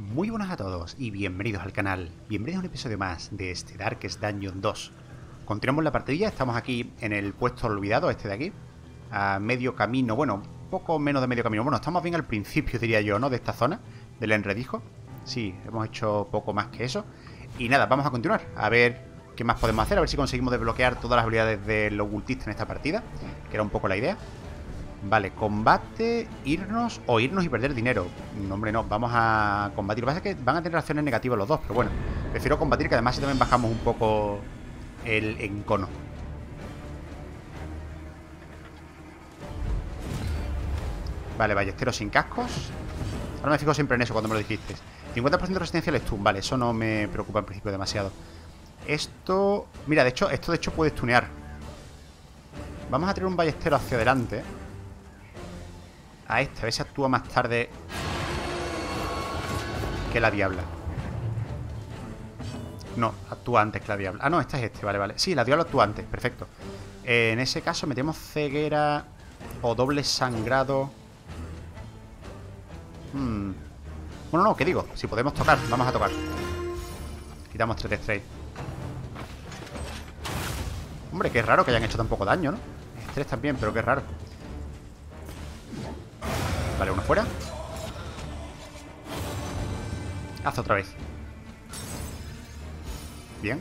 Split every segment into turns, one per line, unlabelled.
Muy buenas a todos y bienvenidos al canal. Bienvenidos a un episodio más de este Darkest Dungeon 2. Continuamos la partida, estamos aquí en el puesto olvidado, este de aquí. A medio camino, bueno, poco menos de medio camino. Bueno, estamos bien al principio, diría yo, ¿no? De esta zona, del enredijo. Sí, hemos hecho poco más que eso. Y nada, vamos a continuar, a ver qué más podemos hacer. A ver si conseguimos desbloquear todas las habilidades del ocultista en esta partida, que era un poco la idea. Vale, combate, irnos o irnos y perder dinero. No, hombre, no, vamos a combatir. Lo que pasa es que van a tener acciones negativas los dos, pero bueno, prefiero combatir, que además si también bajamos un poco el encono. Vale, ballesteros sin cascos. Ahora me fijo siempre en eso cuando me lo dijiste. 50% de resistencia al stun, vale, eso no me preocupa en principio demasiado. Esto... Mira, de hecho, esto de hecho puede stunear. Vamos a tener un ballestero hacia adelante. A este, a ver si actúa más tarde que la diabla. No, actúa antes que la diabla. Ah, no, este es este, vale, vale. Sí, la diabla actúa antes, perfecto. En ese caso metemos ceguera o doble sangrado. Bueno, no, ¿qué digo? Si podemos tocar, vamos a tocar. Quitamos 3 de straight. Hombre, qué raro que hayan hecho tan poco daño, ¿no? Estrés también, pero qué raro. Vale, uno fuera. Haz otra vez. Bien.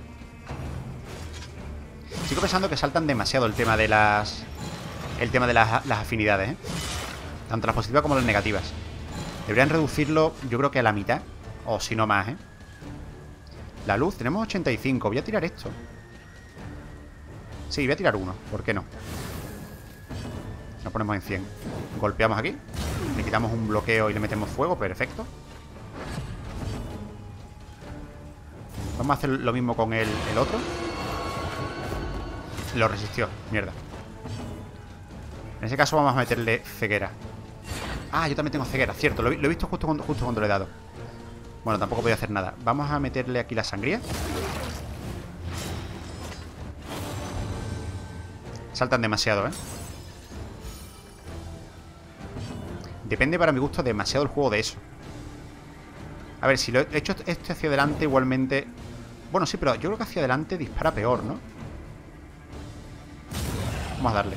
Sigo pensando que saltan demasiado el tema de las... las afinidades, ¿eh? Tanto las positivas como las negativas. Deberían reducirlo, yo creo que a la mitad. O si no más, ¿eh? La luz, tenemos 85. Voy a tirar esto. Sí, voy a tirar uno. ¿Por qué no? Lo ponemos en 100. Golpeamos aquí. Le quitamos un bloqueo y le metemos fuego. Perfecto. Vamos a hacer lo mismo con el otro. Lo resistió. Mierda. En ese caso vamos a meterle ceguera. Ah, yo también tengo ceguera, cierto. Lo he visto justo cuando le he dado. Bueno, tampoco voy a hacer nada. Vamos a meterle aquí la sangría. Saltan demasiado, ¿eh? Depende para mi gusto demasiado el juego de eso. A ver, si lo he hecho este hacia adelante igualmente... Bueno, sí, pero yo creo que hacia adelante dispara peor, ¿no? Vamos a darle.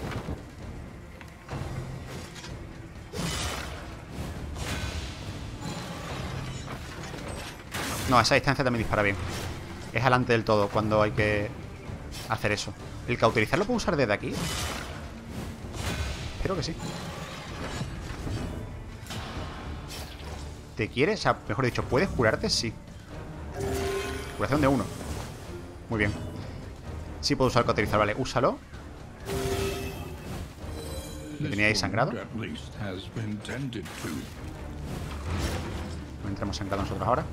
No, a esa distancia también dispara bien. Es adelante del todo cuando hay que hacer eso. ¿El cauterizar lo puedo usar desde aquí? Espero que sí. ¿Te quieres? O sea, mejor dicho, ¿puedes curarte? Sí. Curación de 1. Muy bien. Sí puedo usar el cauterizar, vale, úsalo. ¿Lo tenía ahí sangrado? No entramos sangrado nosotros ahora.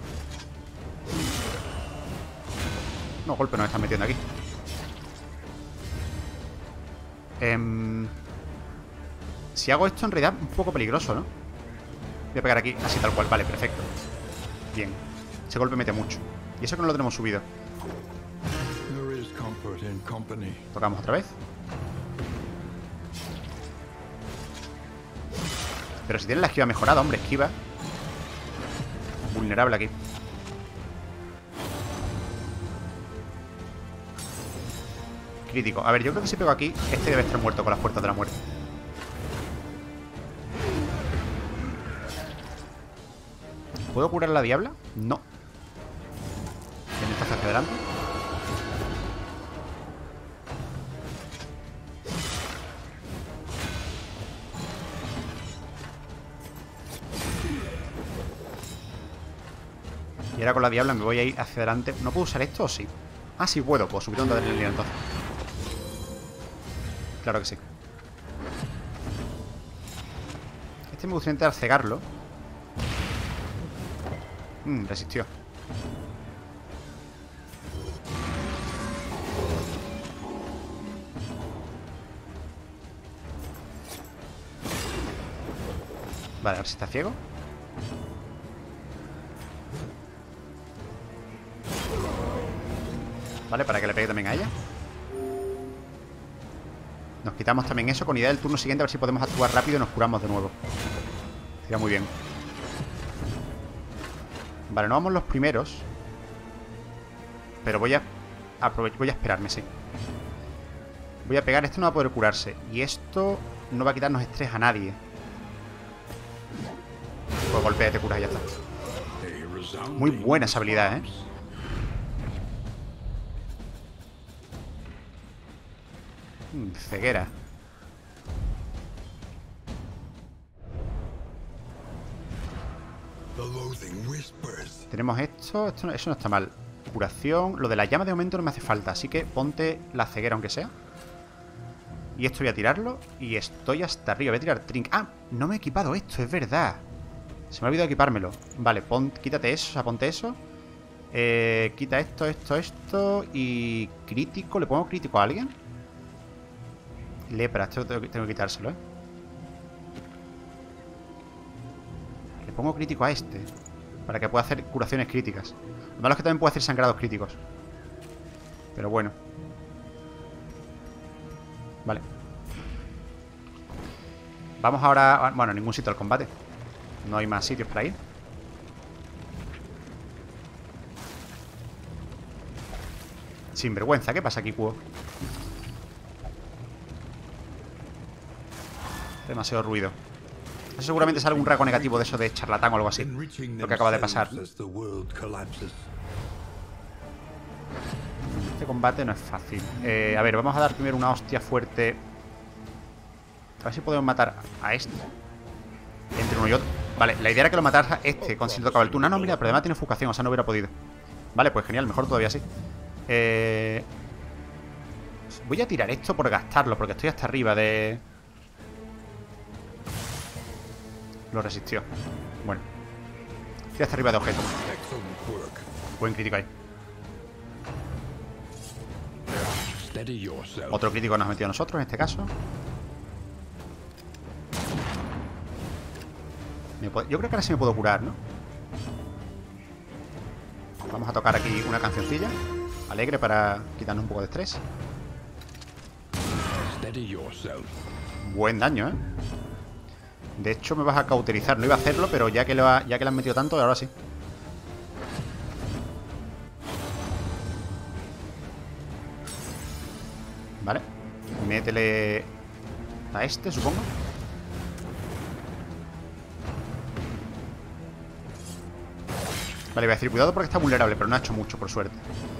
No, golpe nos están metiendo aquí. Si hago esto en realidad un poco peligroso, ¿no? Voy a pegar aquí, así tal cual, vale, perfecto. Bien, ese golpe mete mucho. Y eso que no lo tenemos subido. Tocamos otra vez. Pero si tiene la esquiva mejorada, hombre, esquiva. Vulnerable aquí. Crítico. A ver, yo creo que si pego aquí, este debe estar muerto con las puertas de la muerte. ¿Puedo curar a la diabla? No. ¿Tienes hacia adelante? Y ahora con la diabla me voy a ir hacia adelante. ¿No puedo usar esto o sí? Ah, sí puedo. Pues subir onda de adrenalina entonces. Claro que sí. Este me gustaría intentar cegarlo. Resistió. Vale, a ver si está ciego. Vale, para que le pegue también a ella. Nos quitamos también eso. Con idea del turno siguiente, a ver si podemos actuar rápido y nos curamos de nuevo. Sería muy bien. Vale, no vamos los primeros. Pero voy a esperarme, sí. Voy a pegar. Esto no va a poder curarse. Y esto no va a quitarnos estrés a nadie. Pues golpea y te curas y ya está. Muy buena esa habilidad, ¿eh? Ceguera. Tenemos esto. Eso no está mal. Curación. Lo de la llama de momento no me hace falta. Así que ponte la ceguera aunque sea. Y esto voy a tirarlo. Y estoy hasta arriba. Voy a tirar Trink. Ah, no me he equipado esto, es verdad. Se me ha olvidado equipármelo. Vale, quítate eso, o sea, ponte eso. Quita esto. Y crítico. ¿Le pongo crítico a alguien? Lepra, esto tengo que quitárselo, ¿eh? Le pongo crítico a este. Para que pueda hacer curaciones críticas. Lo malo es que también puede hacer sangrados críticos. Pero bueno. Vale. Vamos ahora... Bueno, ningún sitio al combate. No hay más sitios para ir. Sinvergüenza, ¿qué pasa aquí, Cuo? Demasiado ruido. Eso seguramente es algún rasgo negativo de eso de charlatán o algo así. Lo que acaba de pasar. Este combate no es fácil. A ver, vamos a dar primero una hostia fuerte. A ver si podemos matar a este. Entre uno y otro. Vale, la idea era que lo matara este con si le tocaba el turno. Ah, no, mira, pero además tiene fugación, o sea, no hubiera podido. Vale, pues genial, mejor todavía así. Voy a tirar esto por gastarlo, porque estoy hasta arriba de... Lo resistió. Bueno. Estoy hasta arriba de objetos. Buen crítico ahí. Otro crítico nos ha metido a nosotros en este caso. Yo creo que ahora sí me puedo curar, ¿no? Vamos a tocar aquí una cancioncilla alegre para quitarnos un poco de estrés. Buen daño, ¿eh? De hecho me vas a cauterizar. No iba a hacerlo, pero ya que le han metido tanto, ahora sí. Vale. Métele a este, supongo. Vale, voy a decir, cuidado porque está vulnerable, pero no ha hecho mucho, por suerte.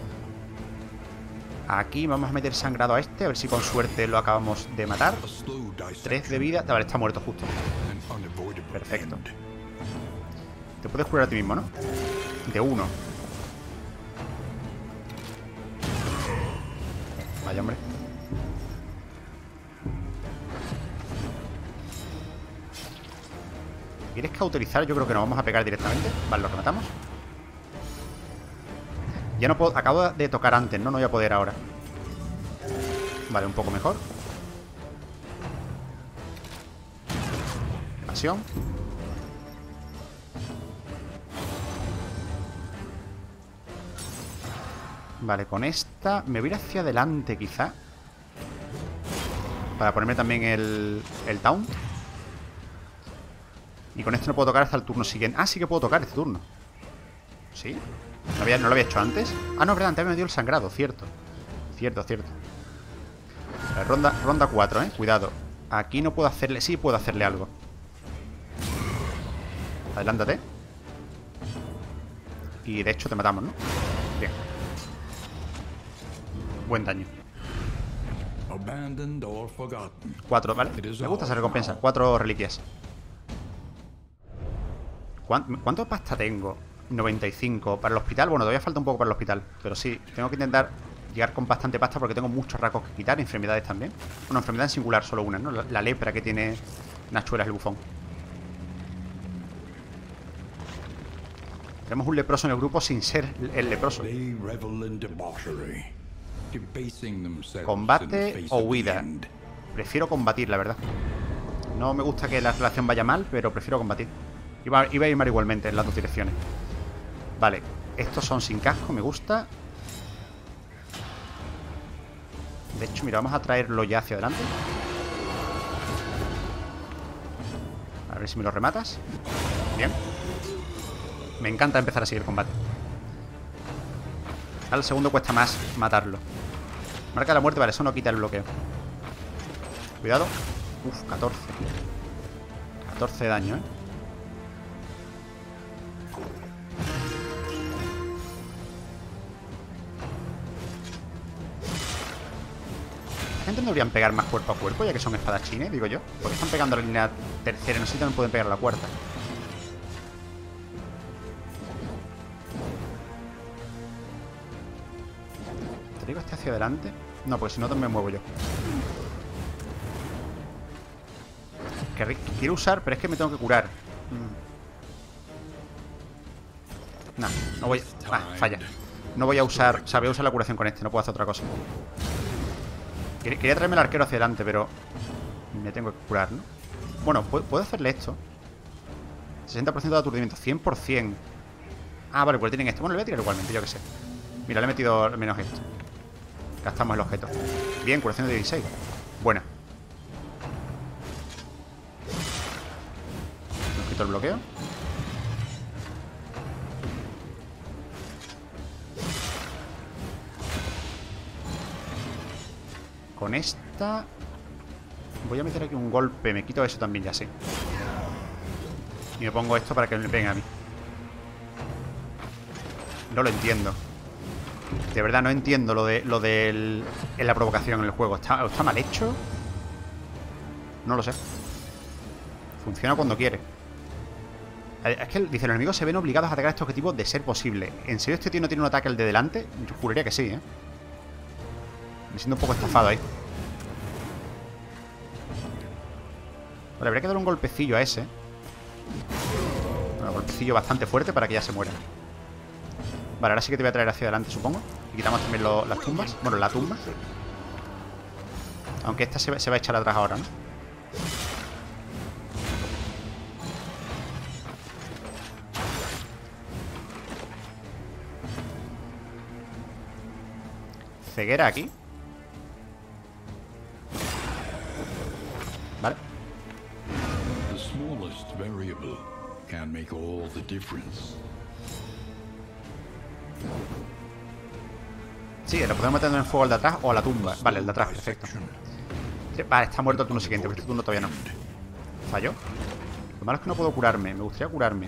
Aquí vamos a meter sangrado a este, a ver si con suerte lo acabamos de matar. 3 de vida. Vale, está muerto justo. Perfecto. Te puedes curar a ti mismo, ¿no? De 1. Vaya, hombre. ¿Quieres cauterizar? Yo creo que nos vamos a pegar directamente. Vale, lo rematamos. Ya no puedo... Acabo de tocar antes, ¿no? No voy a poder ahora. Vale, un poco mejor. Evasión. Vale, con esta me voy a ir hacia adelante quizá. Para ponerme también el taunt. Y con esto no puedo tocar hasta el turno siguiente. Ah, sí que puedo tocar este turno. ¿Sí? ¿No lo había hecho antes? Ah, no, verdad, antes me dio el sangrado, cierto. Cierto. Ronda 4, cuidado. Aquí no puedo hacerle... Sí, puedo hacerle algo. Adelántate. Y de hecho te matamos, ¿no? Bien. Buen daño. 4, ¿vale? Me gusta esa recompensa. 4 reliquias. ¿Cuánto pasta tengo? 95. Para el hospital, bueno, todavía falta un poco para el hospital. Pero sí, tengo que intentar llegar con bastante pasta porque tengo muchos rasgos que quitar. Enfermedades también. Bueno, enfermedad en singular, solo una, ¿no? La lepra que tiene Nachuelas el bufón. Tenemos un leproso en el grupo sin ser el leproso. Combate o huida. Prefiero combatir, la verdad. No me gusta que la relación vaya mal, pero prefiero combatir. Iba a ir mal igualmente en las dos direcciones. Vale, estos son sin casco, me gusta. De hecho, mira, vamos a traerlo ya hacia adelante. A ver si me lo rematas. Bien. Me encanta empezar así el combate. Al segundo cuesta más matarlo. Marca de la muerte, vale, eso no quita el bloqueo. Cuidado. Uf, 14. 14 de daño, ¿eh? La gente no deberían pegar más cuerpo a cuerpo, ya que son espadachines, digo yo. Porque están pegando a la línea tercera, no sé si también pueden pegar a la cuarta. ¿Te digo este hacia adelante? No, porque si no también me muevo yo. Quiero usar, pero es que me tengo que curar. No, no voy a... falla. No voy a usar... O sea, voy a usar la curación con este, no puedo hacer otra cosa. Quería traerme el arquero hacia adelante, pero... me tengo que curar, ¿no? Bueno, puedo hacerle esto. 60% de aturdimiento, 100%. Ah, vale, pues tienen esto. Bueno, le voy a tirar igualmente, yo que sé. Mira, le he metido al menos esto. Gastamos el objeto. Bien, curación de 16. Buena. Nos quito el bloqueo. Con esta... voy a meter aquí un golpe. Me quito eso también, ya sé. Y me pongo esto para que me peguen a mí. No lo entiendo. De verdad no entiendo lo de la provocación en el juego. ¿Está mal hecho? No lo sé. Funciona cuando quiere. Es que dice, los enemigos se ven obligados a atacar a este objetivo de ser posible. ¿En serio este tío no tiene un ataque al de delante? Yo juraría que sí, ¿eh? Me siento un poco estafado ahí. Vale, habría que dar un golpecillo a ese. Bueno, un golpecillo bastante fuerte para que ya se muera. Vale, ahora sí que te voy a traer hacia adelante, supongo. Y quitamos también las tumbas. Bueno, la tumba. Aunque esta se va a echar atrás ahora, ¿no? Ceguera aquí. Vale.
The smallest variable can make all the difference.
Sí, lo podemos meter en el fuego al de atrás o a la tumba. Vale, el de atrás, perfecto. Sí, vale, está muerto el turno siguiente, pero este turno todavía no. Falló. Lo malo es que no puedo curarme. Me gustaría curarme.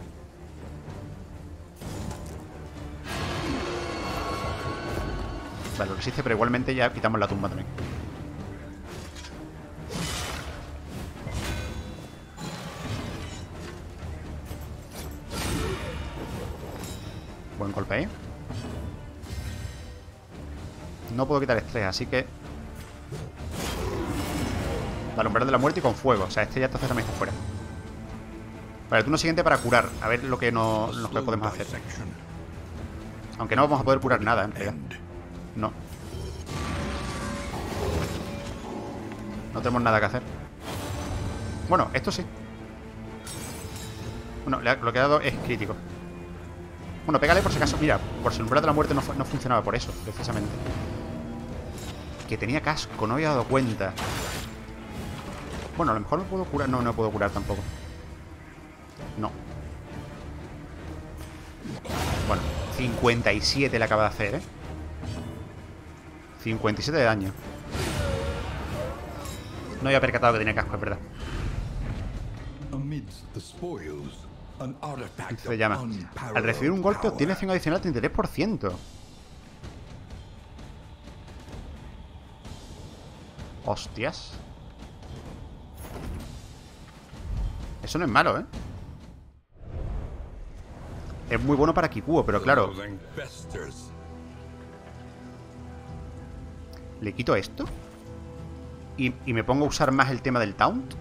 Vale, lo resiste, pero igualmente ya quitamos la tumba también. Buen golpe ahí. No puedo quitar estrés, así que... Vale, umbral de la muerte y con fuego. O sea, este ya entonces también está fuera. Vale, el turno siguiente para curar. A ver lo que podemos hacer. Aunque no vamos a poder curar nada, en realidad. No. No tenemos nada que hacer. Bueno, esto sí. Bueno, lo que ha dado es crítico. Bueno, pégale por si acaso. Mira, por si el umbral de la muerte no funcionaba por eso, precisamente. Que tenía casco, no había dado cuenta. Bueno, a lo mejor me puedo curar. No, no puedo curar tampoco. No. Bueno, 57 le acaba de hacer, ¿eh? 57 de daño. No había percatado que tenía casco, es verdad. Se llama. Al recibir un golpe obtiene acción adicional 33%. Hostias. Eso no es malo, ¿eh? Es muy bueno para Kikuo, pero claro. ¿Le quito esto? ¿Y me pongo a usar más el tema del taunt?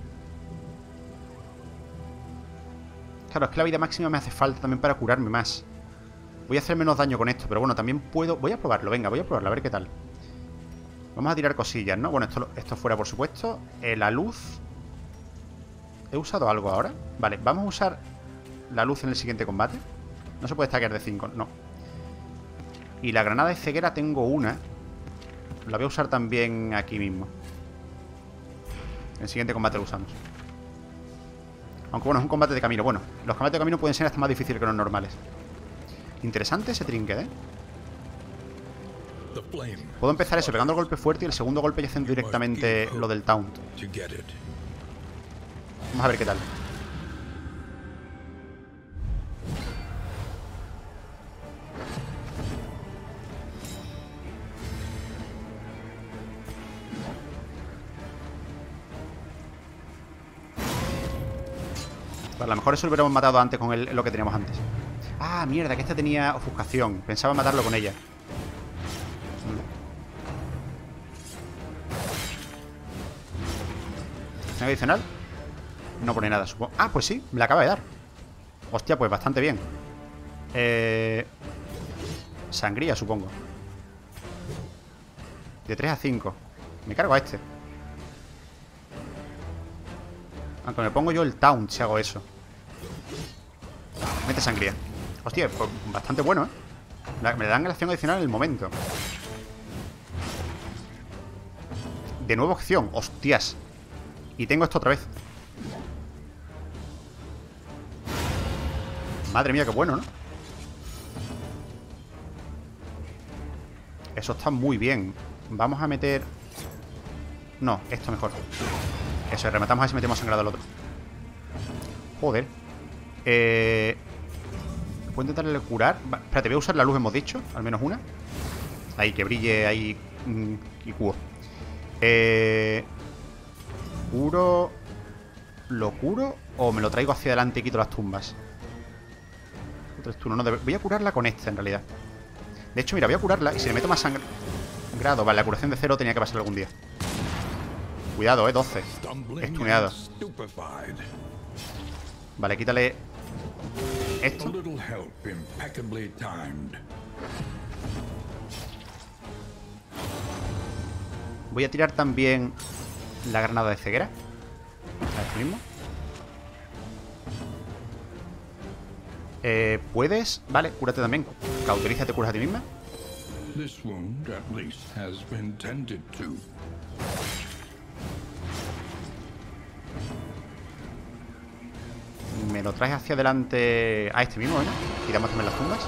Claro, es que la vida máxima me hace falta también para curarme más. Voy a hacer menos daño con esto, pero bueno, también puedo... Voy a probarlo, venga, voy a probarlo, a ver qué tal. Vamos a tirar cosillas, ¿no? Bueno, esto fuera, por supuesto. La luz... ¿He usado algo ahora? Vale, vamos a usar la luz en el siguiente combate. No se puede staggear de 5, no. Y la granada de ceguera tengo una. La voy a usar también aquí mismo. En el siguiente combate lo usamos. Aunque bueno, es un combate de camino. Bueno, los combates de camino pueden ser hasta más difíciles que los normales. Interesante ese trinket, ¿eh? Puedo empezar eso pegando el golpe fuerte y el segundo golpe ya haciendo directamente lo del taunt. Vamos a ver qué tal. A lo mejor eso lo hubiéramos matado antes con lo que teníamos antes. Ah, mierda, que este tenía ofuscación. Pensaba matarlo con ella. ¿Tiene adicional? No pone nada, supongo. Ah, pues sí, me la acaba de dar. Hostia, pues bastante bien. Sangría, supongo. De 3 a 5. Me cargo a este. Aunque me pongo yo el taunt si hago eso. Mete sangría. Hostia, pues bastante bueno, ¿eh? Me dan la acción adicional en el momento. De nuevo acción, hostias. Y tengo esto otra vez. Madre mía, qué bueno, ¿no? Eso está muy bien. Vamos a meter... No, esto mejor. Eso, rematamos así y metemos sangrado al otro. Joder. ¿Puedo intentarle curar? Espérate, voy a usar la luz, hemos dicho. Al menos una. Ahí, que brille ahí. Y cubo. ¿Curo? ¿Lo curo? ¿O me lo traigo hacia adelante y quito las tumbas? Otro turno. No, voy a curarla con esta, en realidad. De hecho, mira, voy a curarla. Y si le meto más sangrado... Vale, la curación de 0 tenía que pasar algún día. Cuidado, 12. Estuneado. Vale, quítale esto. Voy a tirar también la granada de ceguera. A esto mismo. ¿Puedes? Vale, cúrate también. Cauterízate, curas a ti misma. Me lo traes hacia adelante a este mismo, ¿no? Tiramos también las tumbas.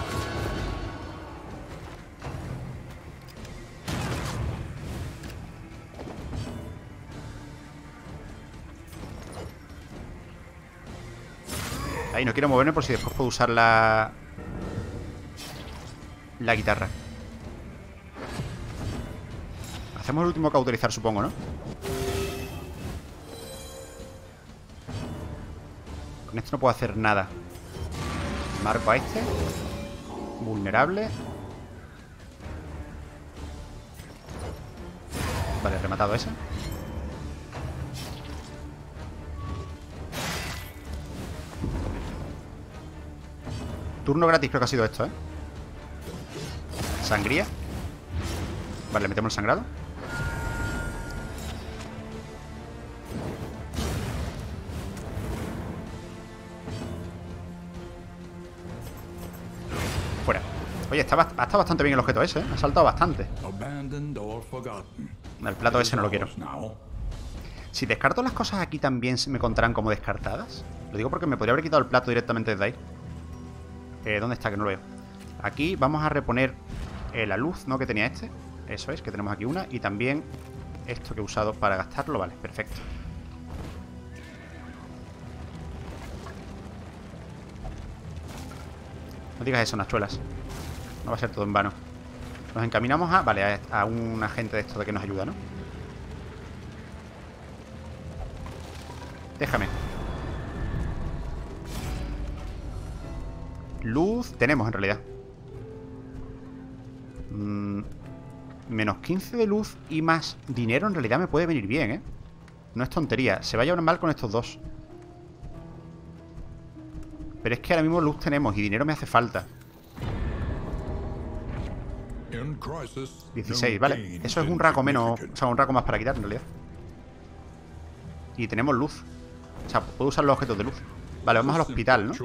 Ahí, no quiero moverme por si después puedo usar la guitarra. Hacemos el último cauterizar, supongo, ¿no? Con esto no puedo hacer nada. Marco a este. Vulnerable. Vale, rematado ese. Turno gratis creo que ha sido esto, ¿eh? Sangría. Vale, le metemos el sangrado. Fuera. Oye, ha estado bastante bien el objeto ese, ¿eh? Ha saltado bastante. El plato ese no lo quiero. Si descarto las cosas aquí también me contarán como descartadas. Lo digo porque me podría haber quitado el plato directamente desde ahí. ¿Dónde está? Que no lo veo. Aquí vamos a reponer la luz, ¿no? Que tenía este. Eso es, que tenemos aquí una. Y también esto que he usado para gastarlo. Vale, perfecto. No digas eso, Nachuelas. No va a ser todo en vano. Nos encaminamos a... Vale, a un agente de esto de que nos ayuda, ¿no? Déjame. Luz tenemos en realidad. Menos 15 de luz y más dinero en realidad me puede venir bien, ¿eh? No es tontería. Se va a llevar mal con estos dos. Pero es que ahora mismo luz tenemos y dinero me hace falta. 16, vale. Eso es un raco menos. O sea, un raco más para quitar en realidad. Y tenemos luz. O sea, puedo usar los objetos de luz. Vale, vamos al hospital, ¿no?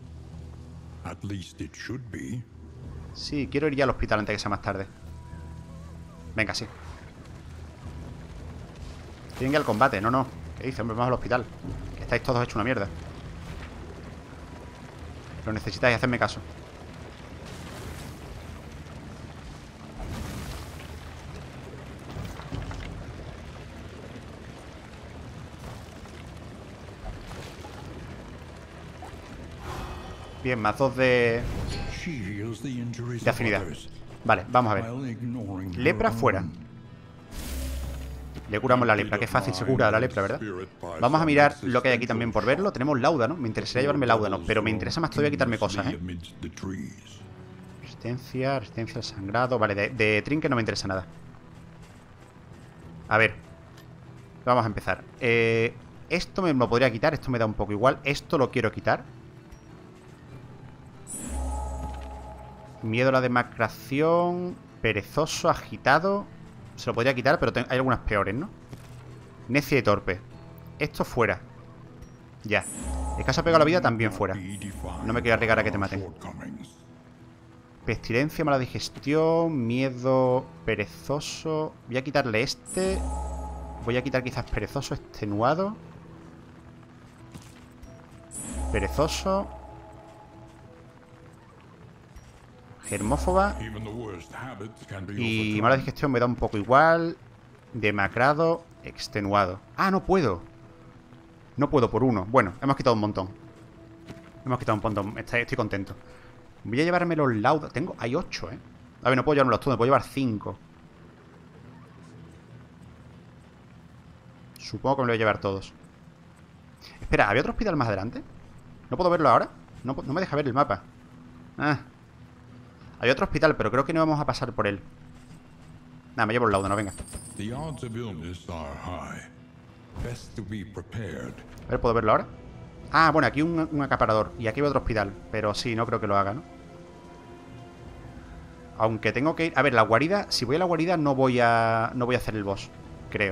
Sí, quiero ir ya al hospital antes de que sea más tarde. Venga, sí. Tienen que ir al combate, no, no. ¿Qué dice? Hombre, vamos al hospital. Que estáis todos hechos una mierda. Pero necesitáis hacerme caso. Bien, más 2 de afinidad. Vale, vamos a ver. Lepra fuera. Le curamos la lepra. Qué fácil se cura la lepra, ¿verdad? Vamos a mirar lo que hay aquí también por verlo. Tenemos láudano. Me interesaría llevarme láudano, pero me interesa más todavía quitarme cosas, ¿eh? Resistencia al sangrado. Vale, de trinque no me interesa nada. A ver. Vamos a empezar. Esto me lo podría quitar. Esto me da un poco igual. Esto lo quiero quitar. Miedo a la demacración. Perezoso, agitado. Se lo podría quitar, pero hay algunas peores, ¿no? Necia y torpe. Esto fuera. Ya. Escaso apego a la vida también fuera. No me quiero arriesgar a que te maten. Pestilencia, mala digestión. Miedo, perezoso. Voy a quitarle este. Voy a quitar quizás perezoso, extenuado. Perezoso. Germófoba. Y mala digestión me da un poco igual. Demacrado, extenuado. Ah, no puedo. No puedo por uno. Bueno, hemos quitado un montón. Hemos quitado un montón. Estoy contento. Voy a llevarme los laudos. Hay 8, ¿eh? A ver, no puedo llevármelos todos. Me puedo llevar 5. Supongo que me lo voy a llevar todos. Espera, ¿había otro hospital más adelante? ¿No puedo verlo ahora? No me deja ver el mapa. Ah. Hay otro hospital, pero creo que no vamos a pasar por él. Nada, me llevo el laudo, no, venga. A ver, ¿puedo verlo ahora? Ah, bueno, aquí un acaparador. Y aquí hay otro hospital. Pero sí, no creo que lo haga, ¿no? Aunque tengo que ir... A ver, la guarida... Si voy a la guarida no voy a hacer el boss. Creo.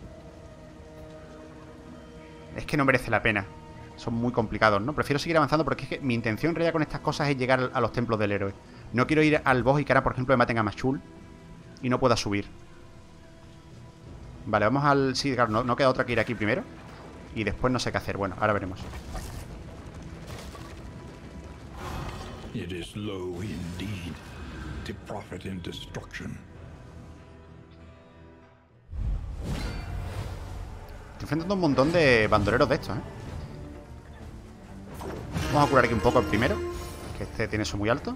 Es que no merece la pena. Son muy complicados, ¿no? Prefiero seguir avanzando porque es que mi intención en realidad con estas cosas es llegar a los templos del héroe. No quiero ir al boss y que ahora, por ejemplo, me maten a Machul y no pueda subir. Vale, vamos al... Sí, claro, no queda otra que ir aquí primero. Y después no sé qué hacer. Bueno, ahora veremos. Estoy enfrentando un montón de bandoleros de estos, ¿eh? Vamos a curar aquí un poco el primero, que este tiene eso muy alto.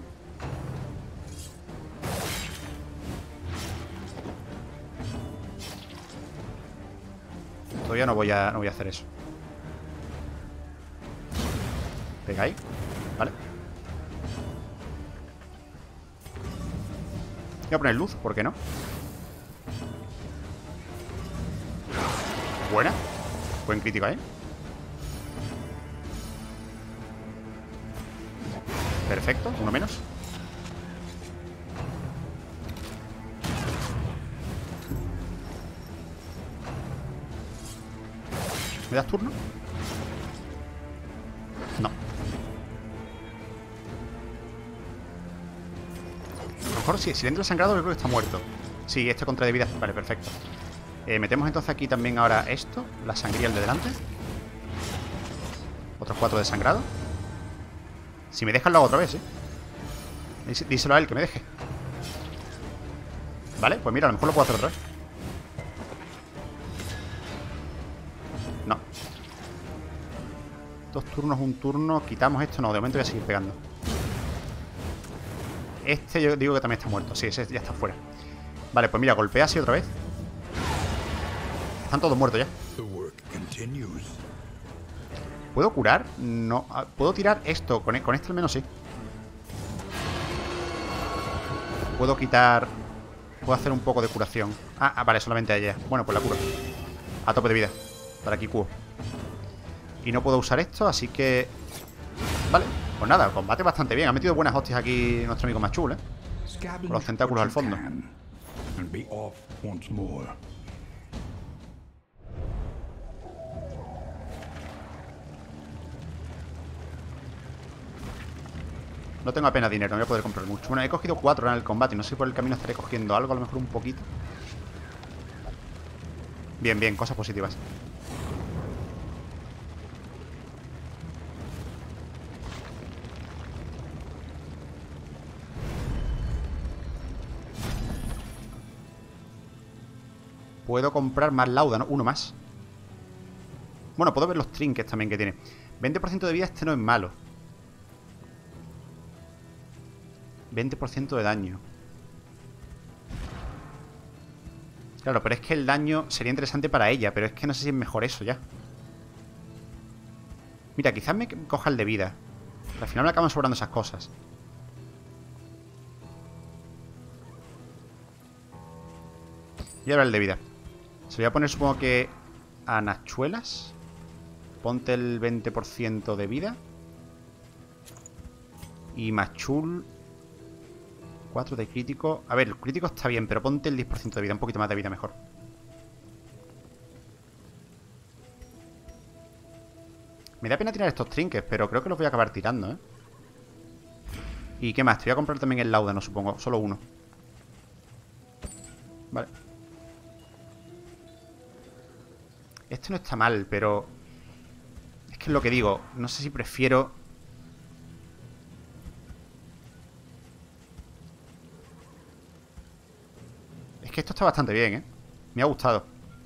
Todavía no voy a hacer eso. Pega ahí. Vale. Voy a poner luz, ¿por qué no? Buena. Buen crítico ahí. Perfecto, uno menos. ¿Me das turno? No. A lo mejor si le entra el sangrado yo creo que está muerto. Sí, este contra de vida. Vale, perfecto. Metemos entonces aquí también ahora esto. La sangría, el de delante. Otros 4 de sangrado. Si me dejan lo hago otra vez, ¿eh? Díselo a él, que me deje. Vale, pues mira, a lo mejor lo puedo hacer otra vez. No. 2 turnos, un turno. Quitamos esto, no, de momento voy a seguir pegando. Este yo digo que también está muerto. Sí, ese ya está fuera. Vale, pues mira, golpea así otra vez. Están todos muertos ya. ¿Puedo curar? No. ¿Puedo tirar esto? Con este al menos sí. Puedo quitar... Puedo hacer un poco de curación. Ah, vale, solamente a ella. Bueno, pues la curo. A tope de vida. Para aquí cubo. Y no puedo usar esto, así que... Vale, pues nada, combate bastante bien. Ha metido buenas hostias aquí nuestro amigo Machul, ¿eh? Con los tentáculos al fondo. No tengo apenas dinero, no voy a poder comprar mucho. Bueno, he cogido 4 en el combate. No sé si por el camino estaré cogiendo algo, a lo mejor un poquito. Bien, bien, cosas positivas. puedo comprar más lauda, ¿no? Uno más. Bueno, puedo ver los trinkets también que tiene. 20% de vida, este no es malo. 20% de daño. Claro, pero es que el daño sería interesante para ella, pero es que no sé si es mejor eso ya. Mira, quizás me coja el de vida. Al final me acaban sobrando esas cosas. Y ahora el de vida. Se lo voy a poner, supongo que a Nachuelas. Ponte el 20% de vida. Y Machul 4 de crítico. A ver, el crítico está bien, pero ponte el 10% de vida. Un poquito más de vida mejor. Me da pena tirar estos trinkets, pero creo que los voy a acabar tirando, ¿eh? ¿Y qué más? Te voy a comprar también el Laudano, supongo. Solo uno. Vale. Este no está mal, pero... es que es lo que digo. No sé si prefiero... es que esto está bastante bien, ¿eh? Me ha gustado.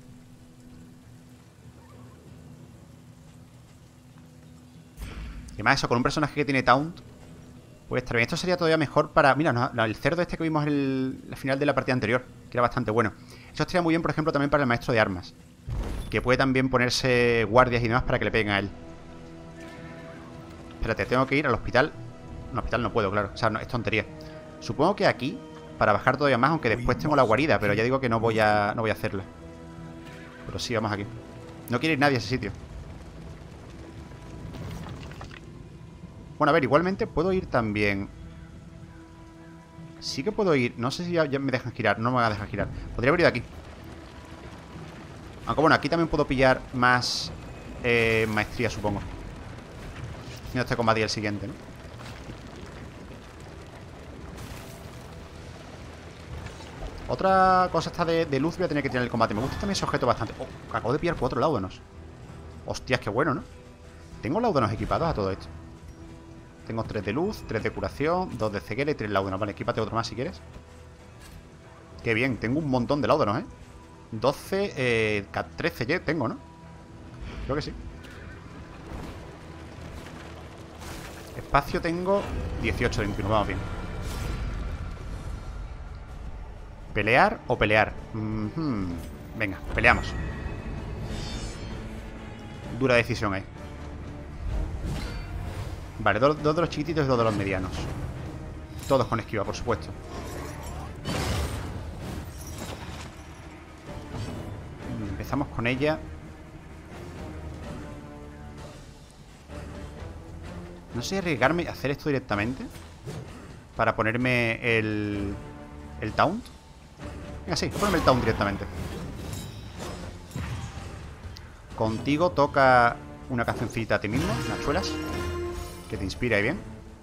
Y además eso, con un personaje que tiene Taunt, puede estar bien. Esto sería todavía mejor para... mira, no, el cerdo este que vimos en el final de la partida anterior, que era bastante bueno. Eso estaría muy bien, por ejemplo, también para el maestro de armas, que puede también ponerse guardias y demás para que le peguen a él. Espérate, tengo que ir al hospital. No, al hospital no puedo, claro. O sea, no, es tontería. Supongo que aquí, para bajar todavía más, aunque después tengo la guarida, pero ya digo que no voy a hacerla. Pero sí, vamos aquí. No quiere ir nadie a ese sitio. Bueno, a ver, igualmente puedo ir también. Sí que puedo ir. No sé si ya me dejan girar. No me van a dejar girar. Podría haber ido aquí. Aunque bueno, aquí también puedo pillar más maestría, supongo. Si no, este combate y el siguiente, ¿no? Otra cosa esta de luz voy a tener que tirar el combate. Me gusta también ese objeto bastante. Oh, acabo de pillar 4 laudanos. Hostias, qué bueno, ¿no? Tengo laudanos equipados a todo esto. Tengo 3 de luz, 3 de curación, 2 de ceguera y 3 laudanos. Vale, equípate otro más si quieres. Qué bien, tengo un montón de laudanos, ¿eh? 12, 13 ya tengo, ¿no? Creo que sí. Espacio tengo 18 de 21, vamos bien. ¿Pelear o pelear? Venga, peleamos. Dura decisión ahí. Vale, dos de los chiquititos y 2 de los medianos. Todos con esquiva, por supuesto. Empezamos con ella. No sé arriesgarme a hacer esto directamente para ponerme el taunt. Venga, sí, ponme el taunt directamente. Contigo toca una cancioncita a ti mismo, Nachuelas, que te inspira ahí bien.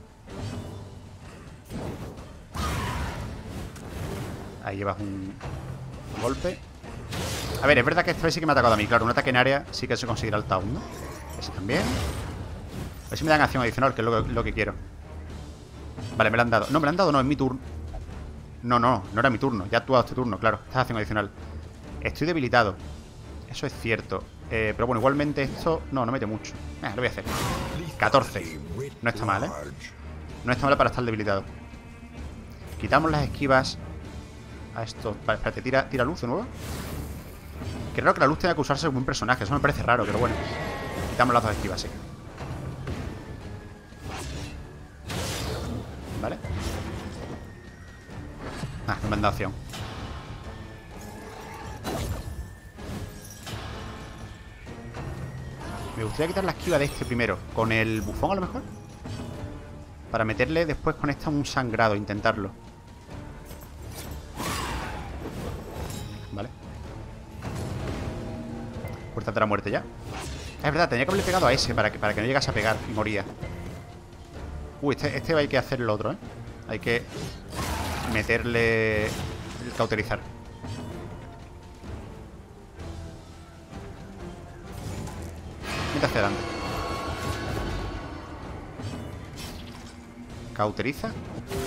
Ahí llevas un golpe. A ver, es verdad que esta vez sí que me ha atacado a mí. Claro, un ataque en área sí que se conseguirá el taunt, ¿no? Ese también. A ver si me dan acción adicional, que es lo que quiero. Vale, me lo han dado. No, me lo han dado, no, es mi turno. No era mi turno. Ya ha actuado este turno, claro. Esta es acción adicional. Estoy debilitado. Eso es cierto. Pero bueno, igualmente esto... no mete mucho. Lo voy a hacer. 14. No está mal, ¿eh? No está mal para estar debilitado. Quitamos las esquivas a esto. Vale, espérate, tira luz de nuevo. Qué raro que la luz tenga que usarse como un personaje. Eso me parece raro, pero bueno. Quitamos las dos esquivas, sí. Vale. No me han dado acción. Me gustaría quitar la esquiva de este primero. Con el bufón a lo mejor. Para meterle después con esta un sangrado. Intentarlo. Vale. Puerta de la muerte ya. Es verdad, tenía que haberle pegado a ese para que no llegase a pegar y moría. Este hay que hacer lo otro, ¿eh? Hay que meterle el cauterizar. Mete hacia adelante. Cauteriza.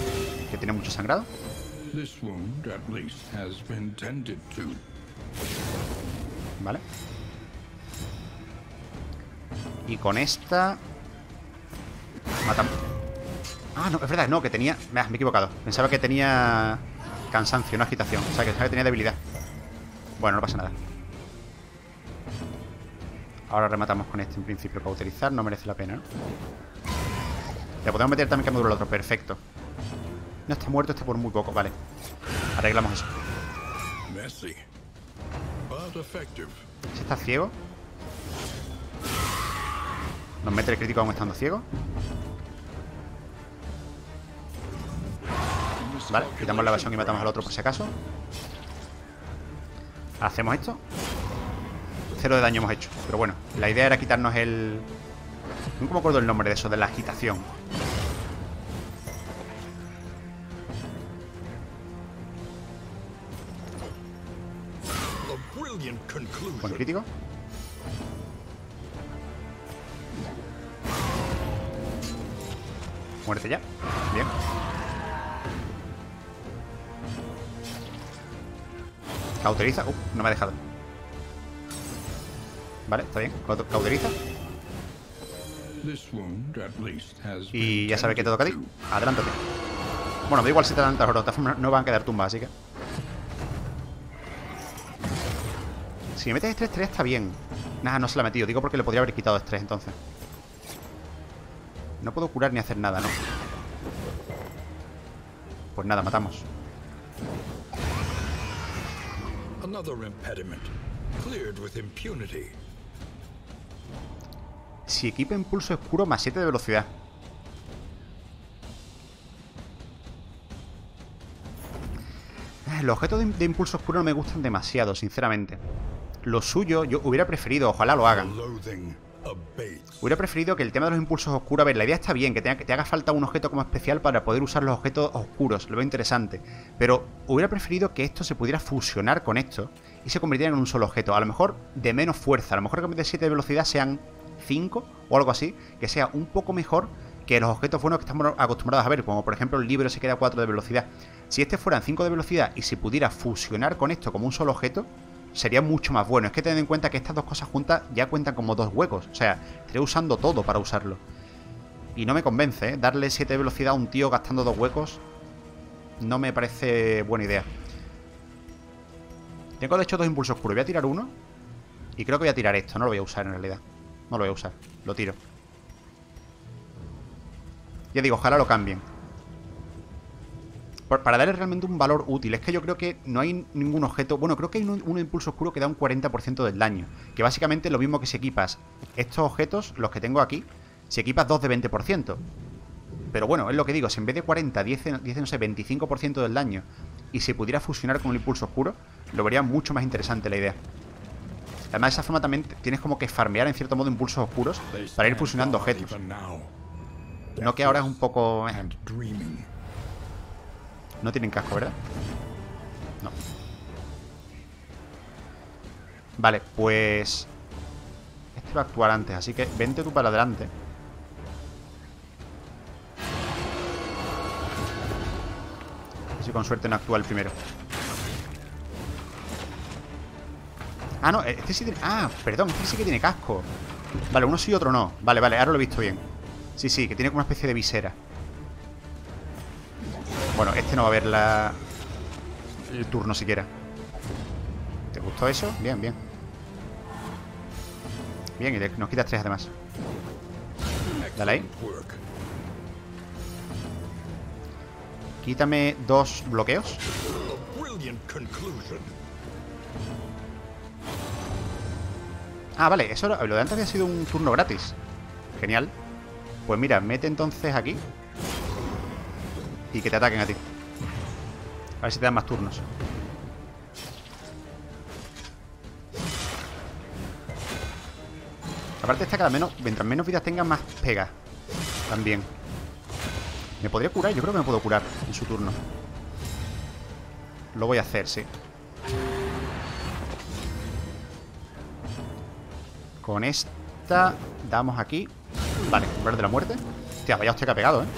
Que tiene mucho sangrado.
This wound at least has been tended to.
Vale. Y con esta... matamos. Ah, no, es verdad, no, que tenía... me he equivocado. Pensaba que tenía cansancio, no agitación. O sea, que pensaba que tenía debilidad. Bueno, no pasa nada. Ahora rematamos con este en principio. Para utilizar no merece la pena, ¿no? Le podemos meter también que me dure el otro. Perfecto. No está muerto este por muy poco, vale. Arreglamos eso.
Messy, but effective.
Si está ciego. Nos mete el crítico aún estando ciego. Vale, quitamos la evasión y matamos al otro por si acaso. Hacemos esto. 0 de daño hemos hecho. Pero bueno, la idea era quitarnos el... nunca me acuerdo el nombre de eso, de la agitación. Buen crítico. Muerte ya. Bien. Cauteriza. No me ha dejado. Vale, está bien. Cauteriza. Y ya sabe que te toca a ti. Adelántate. Bueno, me da igual si te adelantas o no. No van a quedar tumbas, así que... si me metes estrés está bien. Nada, no se la ha metido. Digo porque le podría haber quitado estrés entonces. No puedo curar ni hacer nada, ¿no? Pues nada, matamos. Si equipa impulso oscuro más 7 de velocidad. Los objetos de impulso oscuro no me gustan demasiado, sinceramente. Lo suyo, yo hubiera preferido, ojalá lo hagan. Hubiera preferido que el tema de los impulsos oscuros... a ver, la idea está bien, que te haga falta un objeto como especial para poder usar los objetos oscuros. Lo veo interesante. Pero hubiera preferido que esto se pudiera fusionar con esto y se convirtiera en un solo objeto. A lo mejor de menos fuerza. A lo mejor que en vez de 7 de velocidad sean 5 o algo así. Que sea un poco mejor que los objetos buenos que estamos acostumbrados a ver. Como por ejemplo el libro se queda 4 de velocidad. Si este fueran 5 de velocidad y se pudiera fusionar con esto como un solo objeto... sería mucho más bueno. Es que tened en cuenta que estas dos cosas juntas ya cuentan como 2 huecos. O sea, estaré usando todo para usarlo. Y no me convence, ¿eh? Darle 7 de velocidad a un tío gastando 2 huecos no me parece buena idea. Tengo de hecho 2 impulsos oscuros. Voy a tirar uno. Y creo que voy a tirar esto. No lo voy a usar en realidad. No lo voy a usar. Lo tiro. Ya digo, ojalá lo cambien. Para darle realmente un valor útil. Es que yo creo que no hay ningún objeto... bueno, creo que hay un impulso oscuro que da un 40% del daño. Que básicamente es lo mismo que si equipas estos objetos, los que tengo aquí, si equipas 2 de 20%. Pero bueno, es lo que digo. Si en vez de 40, 10 no sé, 25% del daño, y si pudiera fusionar con el impulso oscuro, lo vería mucho más interesante la idea. Además, de esa forma también tienes como que farmear en cierto modo impulsos oscuros para ir fusionando objetos. No que ahora es un poco... No tienen casco, ¿verdad? No. Vale, pues... este va a actuar antes, así que vente tú para adelante. A ver si con suerte no actúa el primero. Ah, no, este sí tiene... ah, perdón, este sí que tiene casco. Vale, uno sí y otro no. Vale, vale, ahora lo he visto bien. Sí, sí, que tiene como una especie de visera. Bueno, este no va a ver el turno siquiera. ¿Te gustó eso? Bien, bien. Bien, y nos quitas 3 además. Dale ahí. Quítame 2 bloqueos. Ah, vale, eso lo de antes había sido un turno gratis. Genial. Pues mira, mete entonces aquí y que te ataquen a ti. A ver si te dan más turnos. Aparte esta, mientras menos vidas tenga, más pega. También. ¿Me podría curar? Yo creo que me puedo curar en su turno. Lo voy a hacer, sí. Con esta damos aquí. Vale, umbral de la muerte. Hostia, vaya hostia que ha pegado, ¿eh?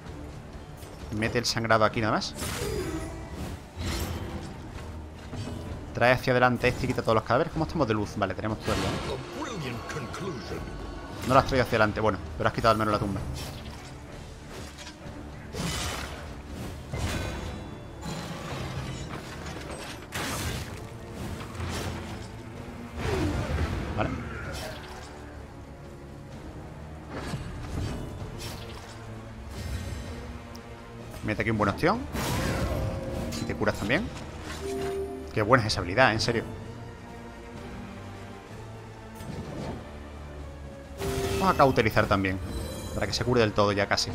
Mete el sangrado aquí nada más. Trae hacia adelante este y quita todos los cadáveres. ¿Cómo estamos de luz? Vale, tenemos todo el día. No lo has traído hacia adelante. Bueno, pero has quitado al menos la tumba. Vale. Mete aquí un buen ostión. Y te curas también. Qué buena es esa habilidad, en serio. Vamos a cauterizar también, para que se cure del todo ya casi.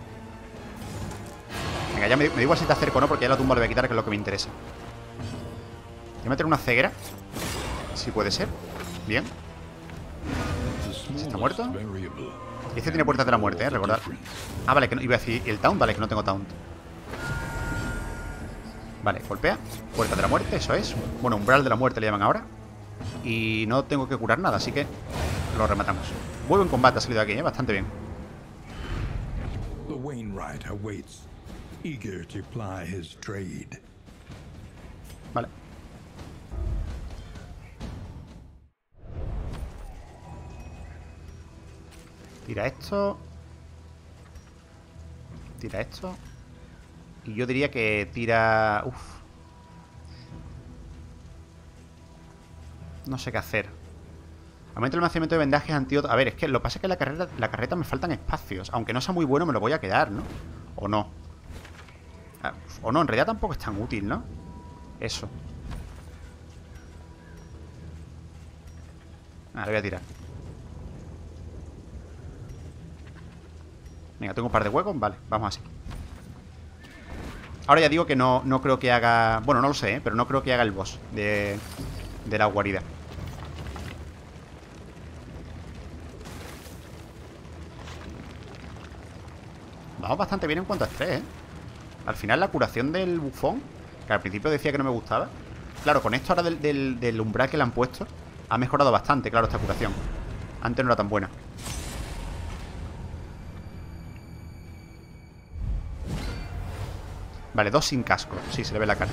Venga, ya me da igual si te acerco o no, porque ya la tumba le voy a quitar, que es lo que me interesa. Voy a meter una ceguera, si puede ser. Bien. ¿Está muerto? Y este tiene puertas de la muerte, recordad. Ah, vale, que no, iba a decir el taunt. Vale, que no tengo taunt. Vale, golpea. Puerta de la muerte, eso es. Bueno, umbral de la muerte le llaman ahora. Y no tengo que curar nada, así que lo rematamos. Muy buen combate ha salido aquí, bastante bien.
The Wainwright awaits, eager to ply his trade.
Vale. Tira esto. Tira esto. Y yo diría que tira... Uf. No sé qué hacer. Aumenta el almacenamiento de vendajes, antídoto. A ver, es que lo que pasa es que en la carreta me faltan espacios. Aunque no sea muy bueno, me lo voy a quedar, ¿no? O no. O no, en realidad tampoco es tan útil, ¿no? Eso. Le voy a tirar. Venga, tengo un par de huecos. Vale, vamos así. Ahora ya digo que no creo que haga... Bueno, no lo sé, pero no creo que haga el boss de la guarida. Vamos bastante bien en cuanto a estrés, ¿eh? Al final la curación del bufón, que al principio decía que no me gustaba. Claro, con esto ahora del umbral que le han puesto, ha mejorado bastante, claro, esta curación. Antes no era tan buena. Vale, 2 sin casco. Sí, se le ve la cara.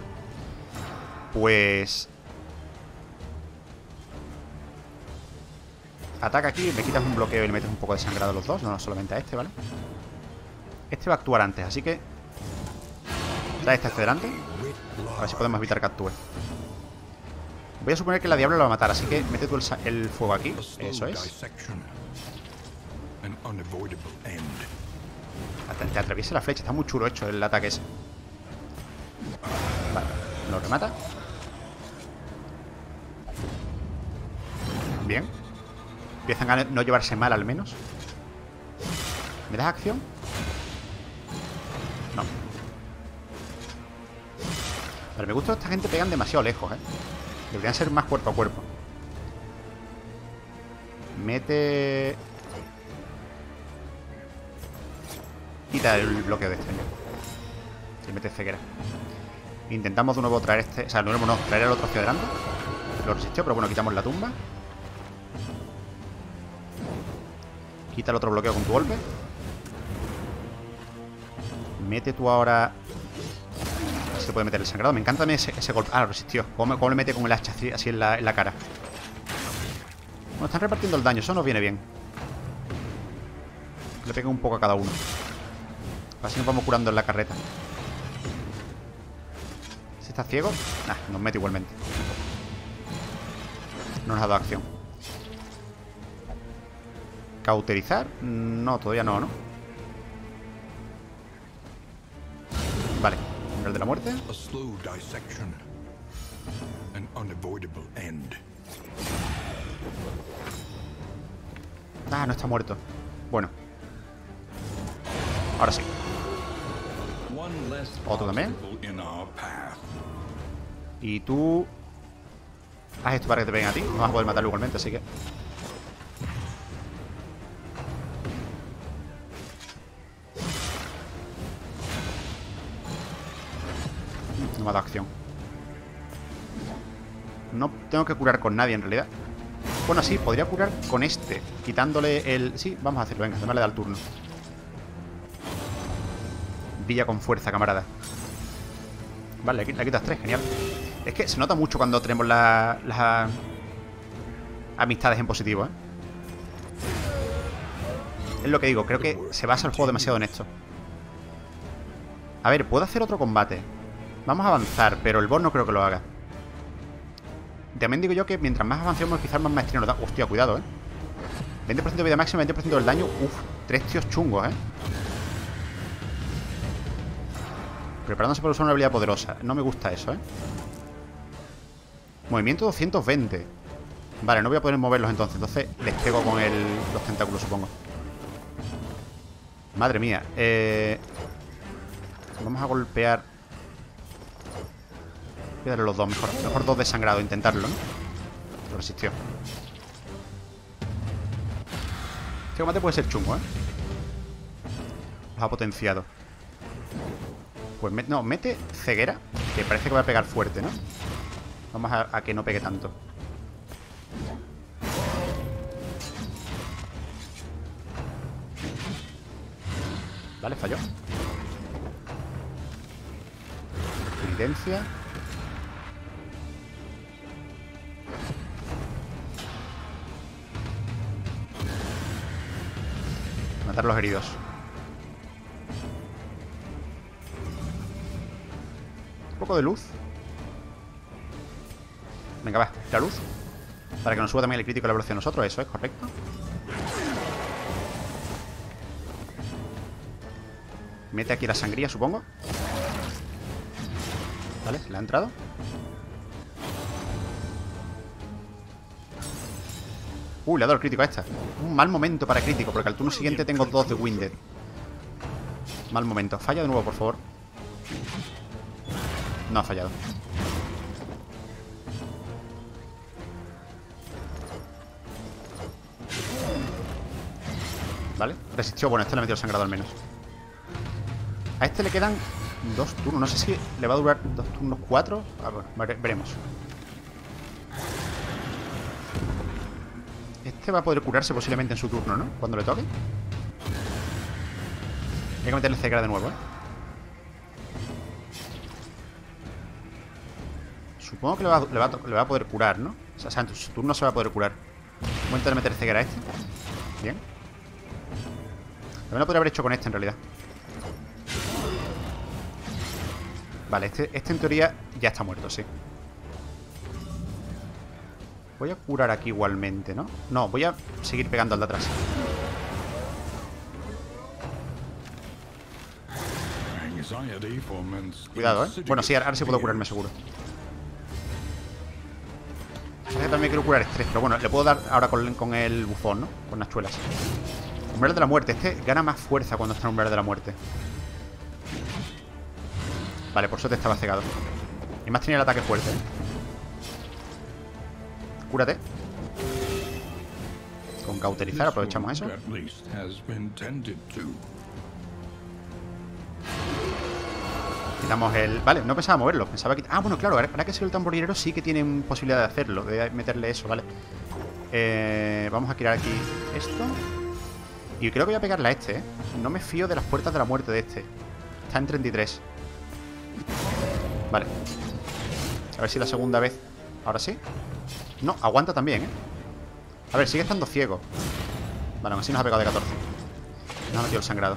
Pues... Ataca aquí, me quitas un bloqueo y le metes un poco de sangrado a los dos. No solamente a este, ¿vale? Este va a actuar antes, así que... Trae este hacia adelante. A ver si podemos evitar que actúe. Voy a suponer que la diabla lo va a matar, así que mete tú el fuego aquí. Eso es. Te atraviesa la flecha, está muy chulo hecho el ataque ese. Vale, lo remata. Bien. Empiezan a no llevarse mal al menos. ¿Me das acción? No. Pero me gusta que esta gente pegan demasiado lejos, ¿eh? Deberían ser más cuerpo a cuerpo. Mete... Quita el bloqueo de este. Y mete ceguera. Intentamos de nuevo traer este... O sea, de nuevo no, traer el otro hacia adelante. Lo resistió, pero bueno, quitamos la tumba. Quita el otro bloqueo con tu golpe. Mete tú ahora... A ver si se puede meter el sangrado. Me encanta ese golpe. Ah, lo resistió. ¿Cómo le mete con el hacha así en la cara? Bueno, están repartiendo el daño. Eso nos viene bien. Le pega un poco a cada uno. Así nos vamos curando en la carreta. ¿Se está ciego? Nah, nos mete igualmente. No nos ha dado acción. ¿Cauterizar? No, todavía no, ¿no? Vale, el de la muerte. Ah, no está muerto. Bueno. Ahora sí. Otro también. Y tú... Haz esto para que te peguen a ti. No vas a poder matarlo igualmente, así que... No me ha dado acción. No tengo que curar con nadie en realidad. Bueno, sí, podría curar con este, quitándole el... Sí, vamos a hacerlo, venga, además le da el turno. Brilla con fuerza, camarada. Vale, le quitas 3, genial. Es que se nota mucho cuando tenemos las amistades en positivo, ¿eh? Es lo que digo, creo que se basa el juego demasiado en esto. A ver, puedo hacer otro combate. Vamos a avanzar, pero el boss no creo que lo haga. También digo yo que mientras más avancemos, quizás más maestría nos da. Hostia, cuidado, 20% de vida máxima, 20% del daño. Uf, 3 tíos chungos, Preparándose para usar una habilidad poderosa. No me gusta eso, Movimiento 220. Vale, no voy a poder moverlos entonces. Entonces les pego con los tentáculos, supongo. Madre mía. Vamos a golpear. Voy a darle los dos, mejor 2 de sangrado, intentarlo, ¿no? Lo resistió. Este combate puede ser chungo, Los ha potenciado. Pues no, mete ceguera, que parece que va a pegar fuerte, ¿no? Vamos a que no pegue tanto. Vale, falló. Penitencia. Matar a los heridos. Un poco de luz. Venga, va, la luz. Para que nos suba también el crítico y la velocidad a nosotros. Eso es correcto. Mete aquí la sangría, supongo. Vale, le ha entrado. Le ha dado el crítico a esta. Un mal momento para crítico, porque al turno siguiente tengo 2 de Winded. Mal momento. Falla de nuevo, por favor. No ha fallado. Vale, resistió. Bueno, este le ha metido el sangrado al menos. A este le quedan 2 turnos. No sé si le va a durar 2 turnos, 4. Bueno, veremos. Este va a poder curarse posiblemente en su turno, ¿no? Cuando le toque. Hay que meterle ceguera de nuevo, Supongo que le va a poder curar, ¿no? O sea, en su turno se va a poder curar. Voy a intentar meter ceguera a este. Bien. También lo podría haber hecho con este, en realidad. Vale, este en teoría ya está muerto, sí. Voy a curar aquí igualmente, ¿no? No, voy a seguir pegando al de atrás. Cuidado, Bueno, sí, ahora sí puedo curarme, seguro. También quiero curar estrés, pero bueno, le puedo dar ahora con el bufón, ¿no? Con las chuelas. Umbral de la muerte. Este gana más fuerza cuando está en umbral de la muerte. Vale, por suerte estaba cegado. Y más tenía el ataque fuerte, Cúrate. Con cauterizar aprovechamos eso. Quitamos el... Vale, no pensaba moverlo. Pensaba que... Ah, bueno, claro, ahora que soy el tamborilero sí que tienen posibilidad de hacerlo. De meterle eso, vale. Vamos a tirar aquí esto. Y creo que voy a pegarle a este, No me fío de las puertas de la muerte de este. Está en 33. Vale. A ver si la segunda vez... Ahora sí. No, aguanta también, A ver, sigue estando ciego. Vale, aún así nos ha pegado de 14. Nos ha metido el sangrado.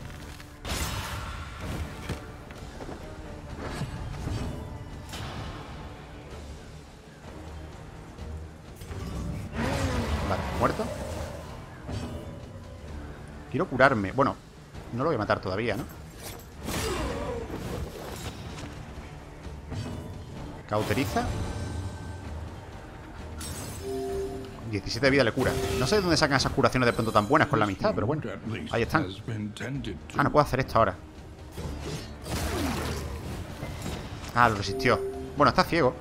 Vale, muerto. Quiero curarme. Bueno, no lo voy a matar todavía, ¿no? Cauteriza. 17 de vida le cura. No sé de dónde sacan esas curaciones de pronto tan buenas con la amistad, pero bueno, ahí están. Ah, no puedo hacer esto ahora. Ah, lo resistió. Bueno, está ciego.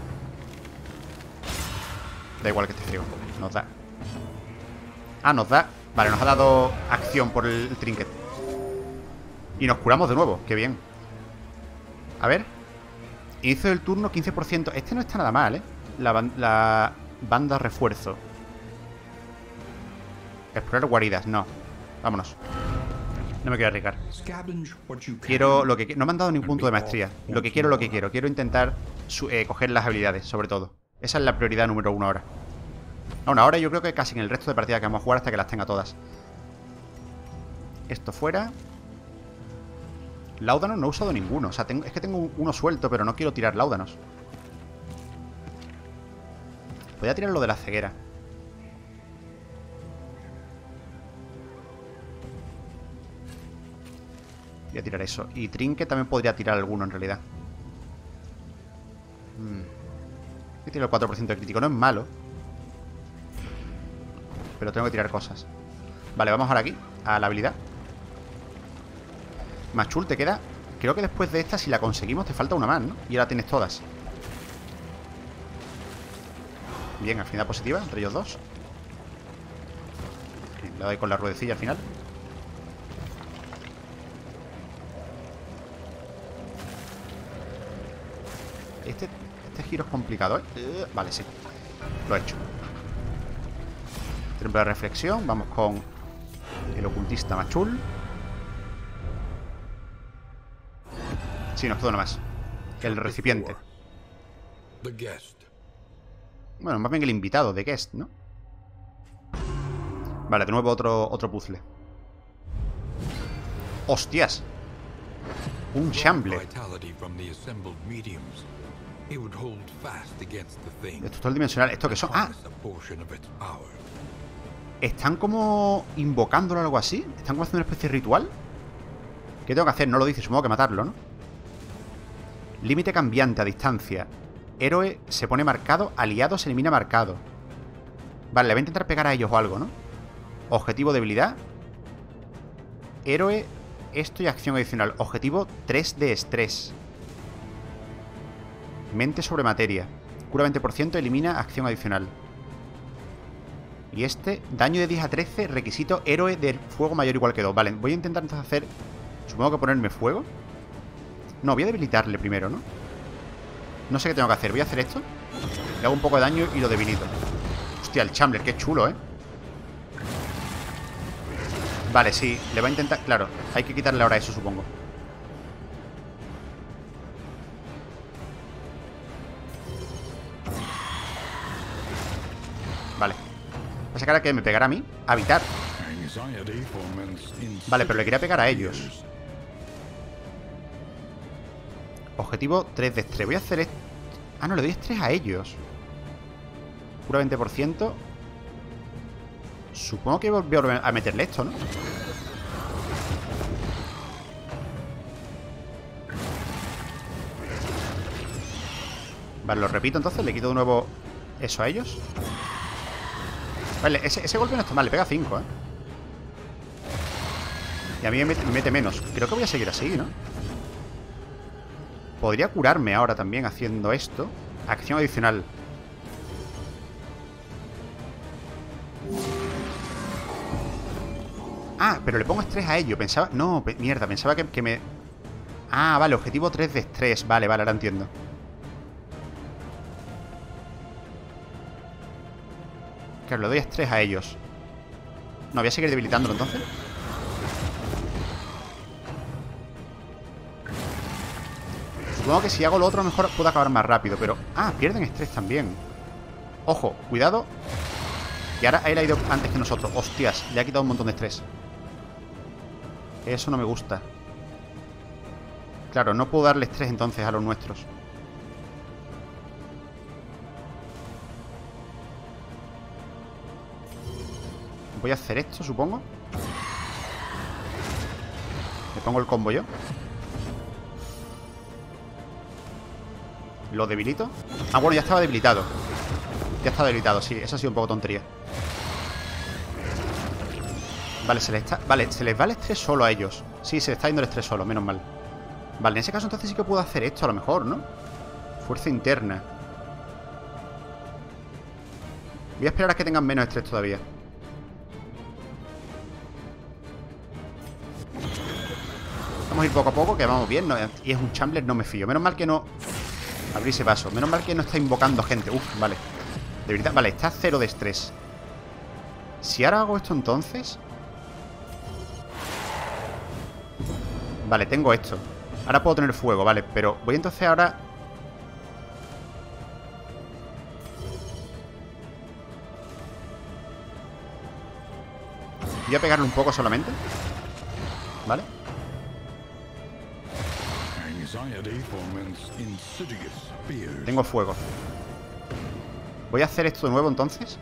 Da igual que esté ciego. Nos da. Ah, nos da. Vale, nos ha dado acción por el trinket. Y nos curamos de nuevo. Qué bien. A ver. Inicio del turno 15%. Este no está nada mal, La banda refuerzo. Explorar guaridas, no. Vámonos. No me quiero arriesgar. Quiero lo que... No me han dado ningún punto de maestría. Lo que quiero. Quiero intentar coger las habilidades, sobre todo. Esa es la prioridad número 1 ahora. Bueno, ahora yo creo que casi en el resto de partidas que vamos a jugar hasta que las tenga todas. Esto fuera. Láudanos no he usado ninguno. O sea, es que tengo uno suelto, pero no quiero tirar láudanos. Voy a tirar lo de la ceguera. Voy a tirar eso. Y trinque también podría tirar alguno en realidad. Voy a tirar el 4% de crítico. No es malo. Pero tengo que tirar cosas. Vale, vamos ahora aquí. A la habilidad. Machul, te queda... Creo que después de esta, si la conseguimos, te falta una más, ¿no? Y ahora tienes todas. Bien, afinidad positiva entre ellos dos. Bien, le doy con la ruedecilla al final. Este giro es complicado, ¿eh? Vale, sí. Lo he hecho. Templo de reflexión. Vamos con el ocultista Machul. Sí, nos queda uno más. El recipiente. Bueno, más bien el invitado de Guest, ¿no? Vale, de nuevo otro puzzle. ¡Hostias! Un chamble. Destructor dimensional. ¿Esto qué son? ¡Ah! ¿Están como invocándolo o algo así? ¿Están como haciendo una especie de ritual? ¿Qué tengo que hacer? No lo dice, supongo que matarlo, ¿no? Límite cambiante a distancia. Héroe se pone marcado. Aliado se elimina marcado. Vale, le voy a intentar pegar a ellos o algo, ¿no? Objetivo debilidad. Héroe. Esto y acción adicional. Objetivo 3 de estrés. Mente sobre materia. Cura 20%, elimina acción adicional. Y este, daño de 10 a 13, requisito héroe del fuego mayor igual que 2. Vale, voy a intentar entonces hacer... Supongo que ponerme fuego. No, voy a debilitarle primero, ¿no? No sé qué tengo que hacer. Voy a hacer esto. Le hago un poco de daño y lo debilito. Hostia, el Chambler, qué chulo, ¿eh? Vale, sí, le va a intentar... Claro, hay que quitarle ahora eso, supongo. Vale. Pasa que ahora que me pegará a mí. A evitar. Vale, pero le quería pegar a ellos. Objetivo 3 de estrés. Voy a hacer esto. Ah, no, le doy estrés a ellos. Cura 20%. Supongo que voy a volver a meterle esto, ¿no? Vale, lo repito entonces. Le quito de nuevo eso a ellos. Vale, ese golpe no está mal. Le pega 5, ¿eh? Y a mí me mete menos. Creo que voy a seguir así, ¿no? Podría curarme ahora también haciendo esto. Acción adicional. Ah, pero le pongo estrés a ello. Pensaba... No, mierda, pensaba que me... Ah, vale, objetivo 3 de estrés. Vale, vale, ahora entiendo. Claro, le doy estrés a ellos. No, voy a seguir debilitándolo entonces. Supongo que si hago lo otro a lo mejor puedo acabar más rápido, pero... Ah, pierden estrés también. Ojo, cuidado. Y ahora él ha ido antes que nosotros. Hostias, le ha quitado un montón de estrés. Eso no me gusta. Claro, no puedo darle estrés entonces a los nuestros. Voy a hacer esto, supongo. Le pongo el combo yo. Lo debilito. Ah, bueno, ya estaba debilitado. Ya estaba debilitado, sí. Eso ha sido un poco tontería. Vale, se les va el estrés solo a ellos. Sí, se les está yendo el estrés solo, menos mal. Vale, en ese caso entonces sí que puedo hacer esto a lo mejor, ¿no? Fuerza interna. Voy a esperar a que tengan menos estrés todavía. Vamos a ir poco a poco, que vamos bien, ¿no? Y es un Chambler, no me fío. Menos mal que no... Abrirse paso. Menos mal que no está invocando gente. Uf, vale. De verdad, vale, está 0 de estrés. Si ahora hago esto entonces... Vale, tengo esto. Ahora puedo tener fuego, vale. Pero voy entonces ahora... Voy a pegarle un poco solamente. ¿Vale? Tengo fuego. Voy a hacer esto de nuevo entonces.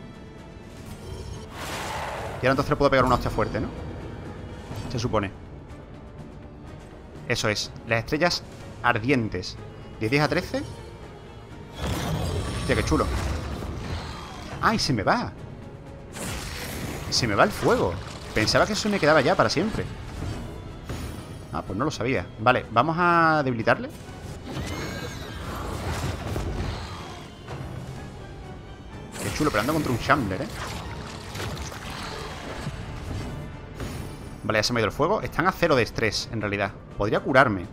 Y ahora entonces le puedo pegar una hostia fuerte, ¿no? Se supone. Eso es. Las estrellas ardientes. 10 a 13. Hostia, qué chulo. ¡Ay, se me va! Se me va el fuego. Pensaba que eso me quedaba ya para siempre. Ah, pues no lo sabía. Vale, vamos a debilitarle. Qué chulo, pero ando contra un Shambler, ¿eh? Vale, ya se me ha ido el fuego. Están a 0 de estrés, en realidad. Podría curarme.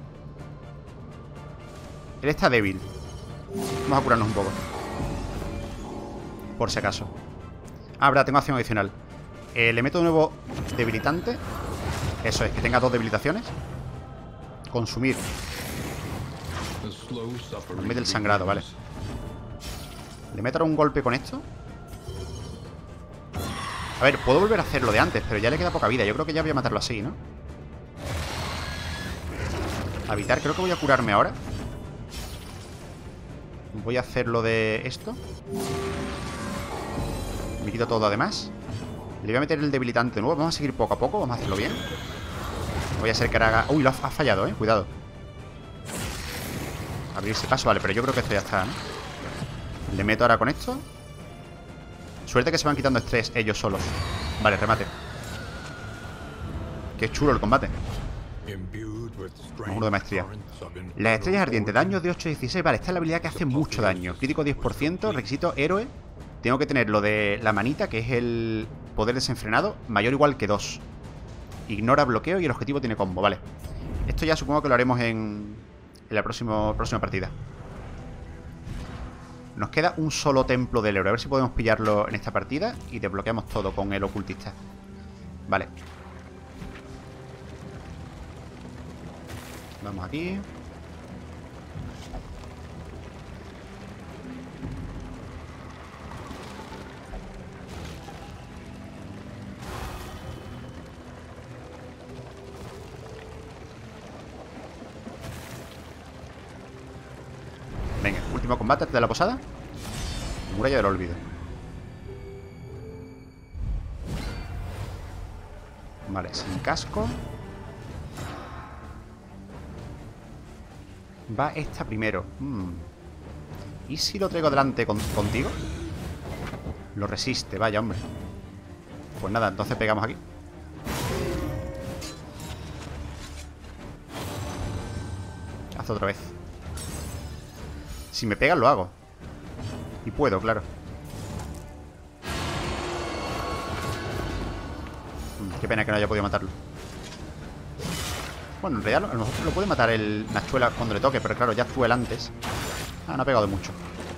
Él está débil. Vamos a curarnos un poco. Por si acaso. Ah, verdad, tengo acción adicional. Le meto de nuevo debilitante. Eso es, que tenga 2 debilitaciones. Consumir. Nos mete el sangrado, vale. Le meto ahora un golpe con esto. A ver, puedo volver a hacer lo de antes, pero ya le queda poca vida. Yo creo que ya voy a matarlo así, ¿no? Habitar, creo que voy a curarme ahora. Voy a hacer lo de esto. Me quito todo además. Le voy a meter el debilitante de nuevo. Vamos a seguir poco a poco, vamos a hacerlo bien. Voy a hacer que haga... Uy, lo ha fallado, cuidado. Abrirse paso, vale, pero yo creo que esto ya está, ¿no? Le meto ahora con esto. Suerte que se van quitando estrés ellos solos. Vale, remate. Qué chulo el combate. Uno de maestría. Las estrellas ardientes, daño de 8 a 16. Vale, esta es la habilidad que hace mucho daño. Crítico 10%, requisito héroe. Tengo que tener lo de la manita, que es el poder desenfrenado, mayor o igual que 2. Ignora bloqueo y el objetivo tiene combo, vale. Esto ya supongo que lo haremos en la próxima partida. Nos queda un solo templo del héroe. A ver si podemos pillarlo en esta partida y desbloqueamos todo con el ocultista. Vale. Vamos aquí. Venga, último combate antes de la posada. Muralla del olvido. Vale, sin casco. Va esta primero. ¿Y si lo traigo delante contigo? Lo resiste, vaya, hombre. Pues nada, entonces pegamos aquí. Haz otra vez. Si me pegan, lo hago. Y puedo, claro. Qué pena que no haya podido matarlo. Bueno, en realidad a lo mejor lo puede matar el Nachuela cuando le toque, pero claro, ya fue el antes. Ah, no ha pegado de mucho.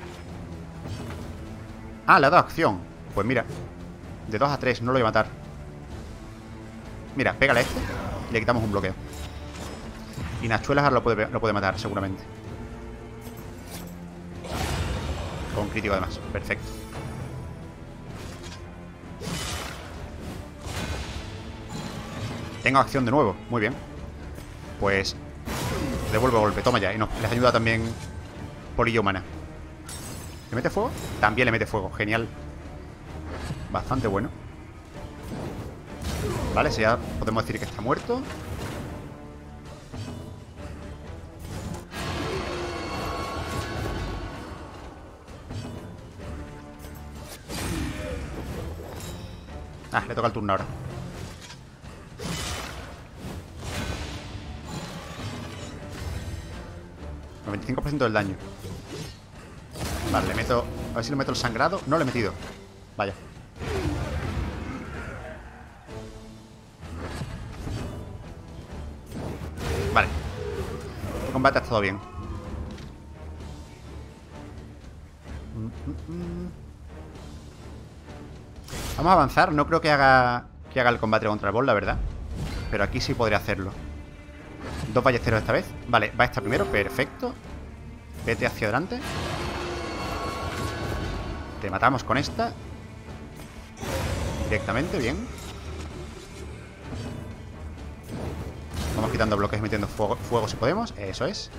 Ah, le ha dado acción. Pues mira, de 2 a 3, no lo voy a matar. Mira, pégale a este y le quitamos un bloqueo. Y Nachuelas ahora lo puede matar, seguramente. Con crítico además, perfecto. Tengo acción de nuevo, muy bien. Pues devuelvo golpe, toma ya. Y les ayuda también polilla humana. ¿Le mete fuego? También le mete fuego, genial. Bastante bueno. Vale, si ya podemos decir que está muerto. Ah, le toca el turno ahora. El 25% del daño. Vale, le meto... A ver si le meto el sangrado. No le he metido. Vaya. Vale. Este combate ha estado bien. Vamos a avanzar. No creo que haga el combate contra el boss, la verdad. Pero aquí sí podría hacerlo. 2 ballesteros esta vez. Vale, va esta primero, perfecto. Vete hacia adelante. Te matamos con esta. Directamente, bien. quitando bloques y metiendo fuego si podemos. Eso es.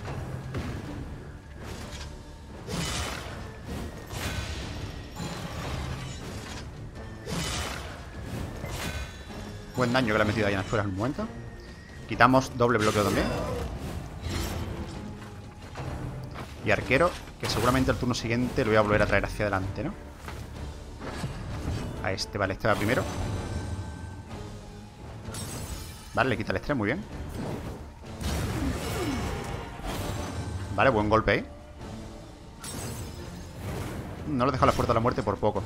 Buen daño que le ha metido ahí en las fueras en un momento. Quitamos doble bloqueo también. Y arquero, que seguramente el turno siguiente lo voy a volver a traer hacia adelante, ¿no? A este, vale, este va primero. Vale, le quita el estrés, muy bien. Vale, buen golpe ahí. No le dejo la puerta a la muerte por poco.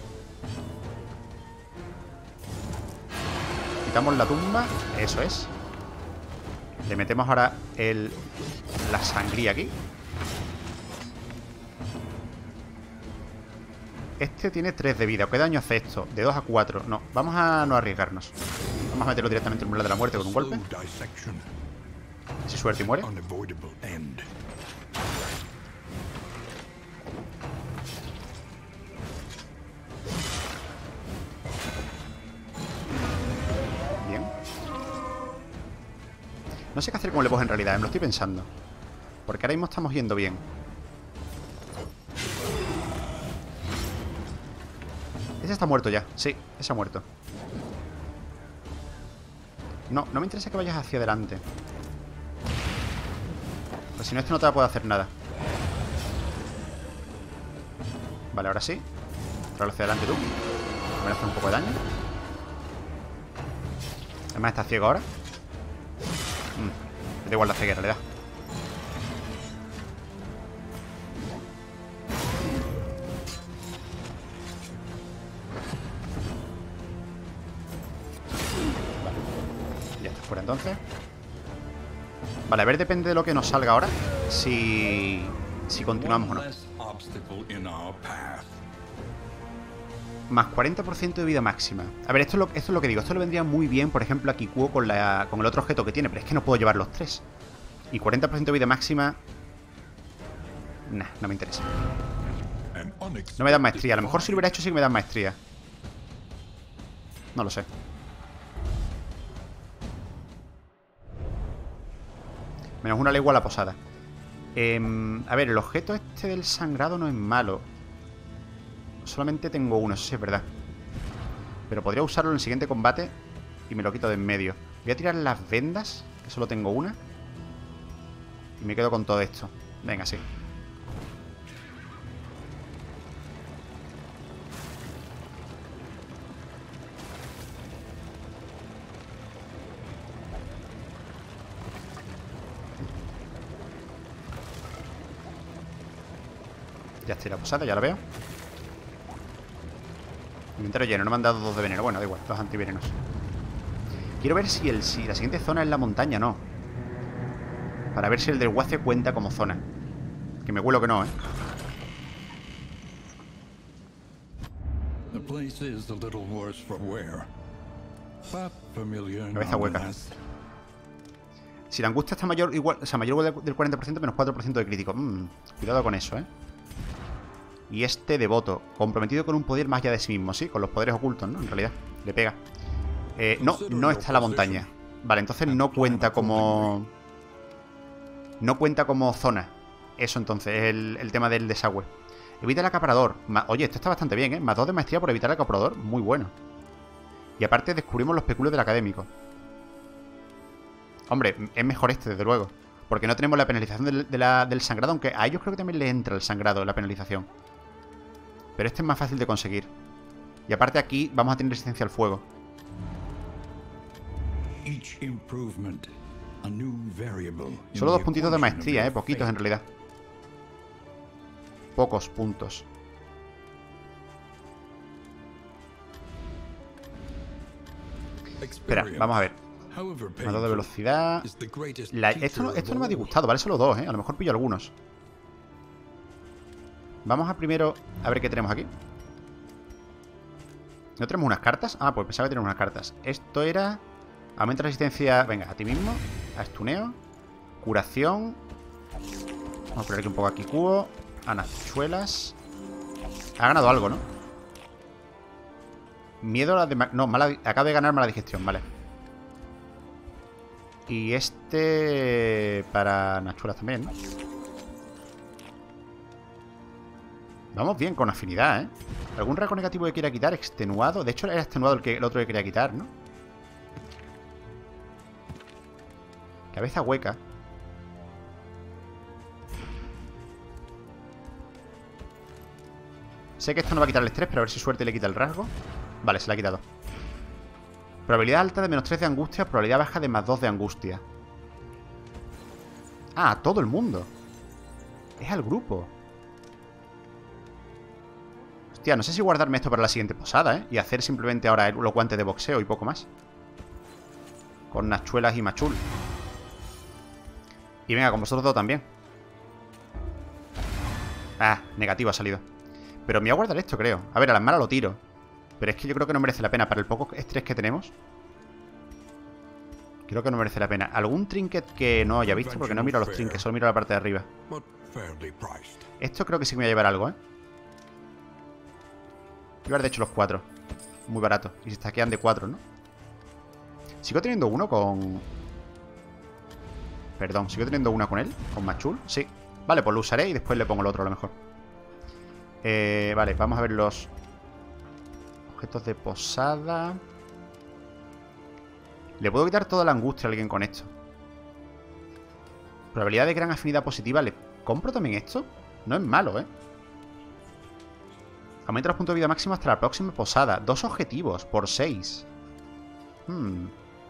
Quitamos la tumba, eso es. Le metemos ahora la sangría aquí. Este tiene 3 de vida. ¿Qué daño hace esto? De 2 a 4. No, vamos a no arriesgarnos. Vamos a meterlo directamente en el umbral de la muerte con un golpe. Si suerte y muere. Bien. No sé qué hacer con el boss en realidad, me lo estoy pensando. Porque ahora mismo estamos yendo bien. Ese está muerto ya. Sí, ese ha muerto. No, no me interesa que vayas hacia adelante. Pues si no, este no te va a poder hacer nada. Vale, ahora sí. Tráelo hacia adelante tú. Me hace un poco de daño. Además está ciego ahora. Le da igual la ceguera, le da. Fuera entonces. Vale, a ver, depende de lo que nos salga ahora. Si continuamos o no. Más 40% de vida máxima. A ver, esto es lo que digo. Esto le vendría muy bien, por ejemplo, a Kikuo con el otro objeto que tiene. Pero es que no puedo llevar los 3. Y 40% de vida máxima. Nah, no me interesa. No me dan maestría. A lo mejor si lo hubiera hecho sí que me dan maestría. No lo sé. Menos una legua a la posada. A ver, el objeto este del sangrado no es malo. Solamente tengo uno, eso sí es verdad. Pero podría usarlo en el siguiente combate y me lo quito de en medio. Voy a tirar las vendas, que solo tengo una. Y me quedo con todo esto. Venga, sí. Ya estoy la posada, ya la veo. Inventario lleno, no me han dado 2 de veneno. Bueno, da igual, 2 antivenenos. Quiero ver si la siguiente zona es la montaña o no. Para ver si el del Wace cuenta como zona. Que me huelo que no, ¿eh? Cabeza hueca. Si la angustia está mayor, igual, o sea, mayor del 40%, menos 4% de crítico. Cuidado con eso, ¿eh? Y este devoto, comprometido con un poder más allá de sí mismo, sí, con los poderes ocultos, ¿no? En realidad, le pega. No está la montaña. Vale, entonces no cuenta como... No cuenta como zona. Eso entonces, el tema del desagüe. Evita el acaparador. Oye, esto está bastante bien, ¿eh? Más 2 de maestría por evitar el acaparador. Muy bueno. Y aparte descubrimos los peculios del académico. Hombre, es mejor este, desde luego. Porque no tenemos la penalización del sangrado, aunque a ellos creo que también les entra el sangrado, la penalización. Pero este es más fácil de conseguir. Y aparte aquí vamos a tener resistencia al fuego. Solo 2 puntitos de maestría, poquitos en realidad. Pocos puntos. Espera, vamos a ver. Más 2 de velocidad. Esto no me ha disgustado, ¿vale? Solo 2, ¿eh? A lo mejor pillo algunos. Vamos a primero a ver qué tenemos aquí. ¿No tenemos unas cartas? Ah, pues pensaba que teníamos unas cartas. Esto era... Aumenta resistencia... Venga, a ti mismo. A estuneo. Curación. Vamos a poner aquí un poco a Kikuo. A Nachuelas. Ha ganado algo, ¿no? Miedo a la de... No, acaba de ganar mala digestión, vale. Y este para Nachuelas también, ¿no? Vamos bien con afinidad, ¿eh? ¿Algún rasgo negativo que quiera quitar? Extenuado. De hecho, era extenuado el otro que quería quitar, ¿no? Cabeza hueca. Sé que esto no va a quitar el estrés, pero a ver si suerte le quita el rasgo. Vale, se le ha quitado. Probabilidad alta de -3 de angustia. Probabilidad baja de +2 de angustia. Ah, a todo el mundo. Es al grupo. Hostia, no sé si guardarme esto para la siguiente posada, ¿eh? Y hacer simplemente ahora los guantes de boxeo y poco más. Con Nachuelas y Machul. Y venga, con vosotros dos también. Ah, negativo ha salido. Pero me voy a guardar esto, creo. A ver, a las malas lo tiro. Pero es que yo creo que no merece la pena. Para el poco estrés que tenemos, creo que no merece la pena. ¿Algún trinket que no haya visto? Porque no miro los trinkets, solo miro la parte de arriba. Esto creo que sí que me voy a llevar algo, ¿eh? Voy a llevar de hecho los 4. Muy barato. Y se stackean de 4, ¿no? Sigo teniendo uno con... Perdón, sigo teniendo una con él. Con Machul, sí. Vale, pues lo usaré y después le pongo el otro a lo mejor. Vale, vamos a ver los objetos de posada. Le puedo quitar toda la angustia a alguien con esto. Probabilidad de gran afinidad positiva. ¿Le compro también esto? No es malo, ¿eh? Aumenta los puntos de vida máximo hasta la próxima posada. 2 objetivos por 6. No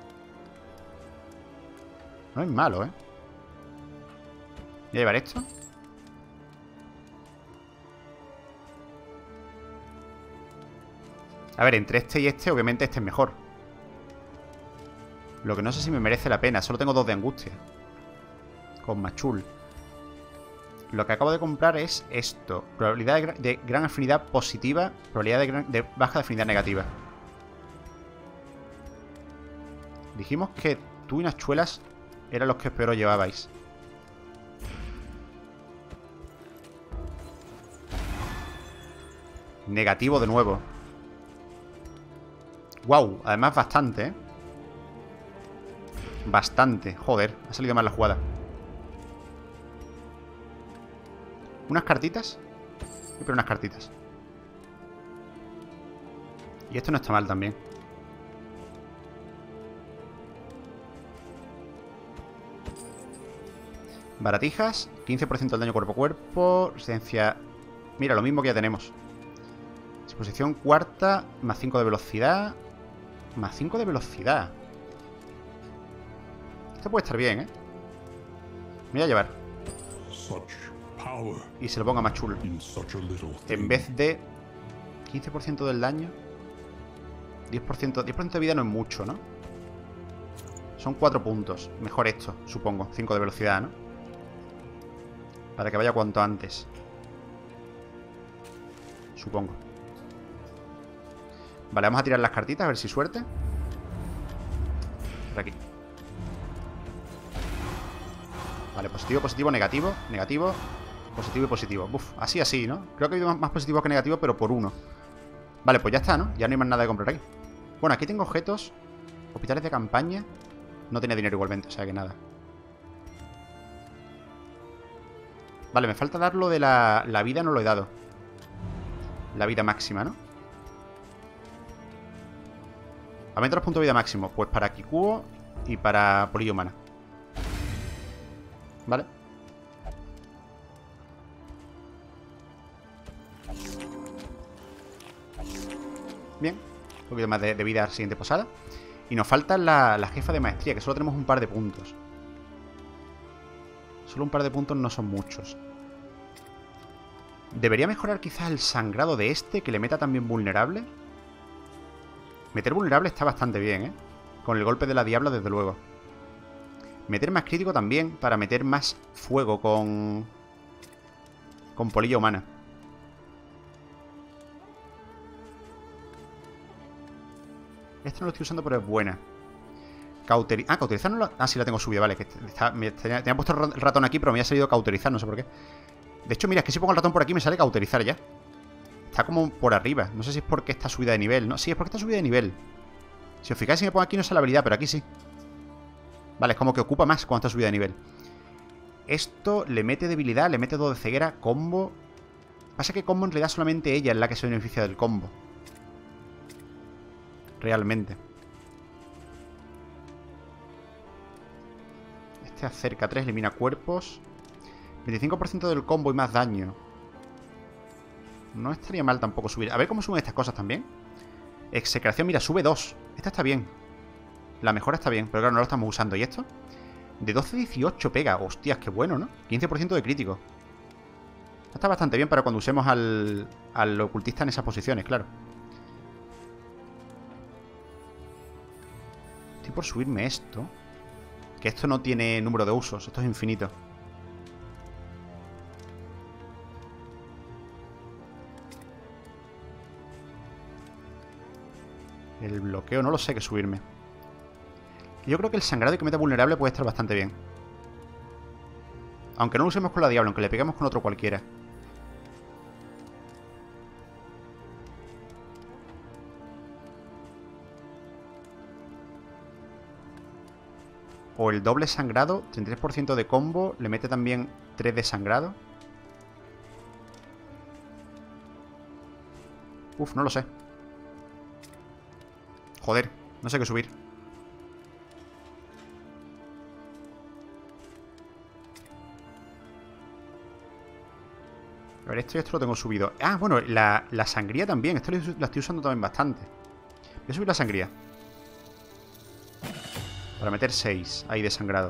es malo, ¿eh? Voy a llevar esto. A ver, entre este y este, obviamente este es mejor. Lo que no sé si me merece la pena. Solo tengo 2 de angustia. Con Machul. Lo que acabo de comprar es esto. Probabilidad de gran afinidad positiva. Probabilidad de baja de afinidad negativa. Dijimos que tú y Nachuelas eran los que peor os llevabais. Negativo de nuevo. Wow, además bastante, ¿eh? Bastante, joder, ha salido mal la jugada. ¿Unas cartitas? Pero unas cartitas. Y esto no está mal también. Baratijas, 15% del daño cuerpo a cuerpo. Resistencia... Mira, lo mismo que ya tenemos. Exposición cuarta, más 5 de velocidad. Más 5 de velocidad. Esto puede estar bien, ¿eh? Me voy a llevar. Y se lo pongo a Machul. En vez de 15% del daño. 10% de vida no es mucho, ¿no? Son 4 puntos. Mejor esto, supongo. 5 de velocidad, ¿no? Para que vaya cuanto antes. Supongo. Vale, vamos a tirar las cartitas a ver si suerte. Por aquí. Vale, positivo, positivo, negativo. Negativo, positivo y positivo. Uf, así, ¿no? Creo que ha habido más positivo que negativo, pero por 1. Vale, pues ya está, ¿no? Ya no hay más nada de comprar aquí. Bueno, aquí tengo objetos. Hospitales de campaña. No tenía dinero igualmente, o sea que nada. Vale, me falta dar lo de la vida, no lo he dado. La vida máxima, ¿no? Aumenta los puntos de vida máximo. Pues para Kikuo y para Polilla Humana. Vale. Bien. Un poquito más de vida a la siguiente posada. Y nos falta la jefa de maestría, que solo tenemos un par de puntos. Solo un par de puntos no son muchos. Debería mejorar quizás el sangrado de este, que le meta también vulnerable. Meter vulnerable está bastante bien, ¿eh? Con el golpe de la diabla, desde luego. Meter más crítico también, para meter más fuego con Polilla Humana. Esta no lo estoy usando, pero es buena. Cauterizar no lo... Ah, sí la tengo subida, vale. Que tenía puesto el ratón aquí, pero me ha salido cauterizar, no sé por qué. De hecho, mira, es que si pongo el ratón por aquí me sale cauterizar ya. Está como por arriba. No sé si es porque está subida de nivel, ¿no? Sí, es porque está subida de nivel. Si os fijáis, si me pongo aquí no sale la habilidad, pero aquí sí. Vale, es como que ocupa más cuando está subida de nivel. Esto le mete debilidad, le mete 2 de ceguera, combo. Pasa que combo en realidad solamente ella es la que se beneficia del combo. Realmente. Este acerca 3, elimina cuerpos. 25% del combo y más daño. No estaría mal tampoco subir. A ver cómo suben estas cosas también. Execración, mira, sube 2. Esta está bien. La mejora está bien, pero claro, no lo estamos usando. ¿Y esto? De 12 a 18 pega. Hostias, qué bueno, ¿no? 15% de crítico. Está bastante bien para cuando usemos al ocultista en esas posiciones, claro. Estoy por subirme esto. Que esto no tiene número de usos. Esto es infinito. El bloqueo no lo sé qué subirme. Yo creo que el sangrado y que meta vulnerable puede estar bastante bien. Aunque no lo usemos con la diablo, aunque le peguemos con otro cualquiera. O el doble sangrado, 33% de combo, le mete también 3 de sangrado. Uf, no lo sé. Joder, no sé qué subir. A ver, esto y esto lo tengo subido. Ah, bueno, la sangría también. Esto la estoy usando también bastante. Voy a subir la sangría. Para meter 6 ahí de sangrado.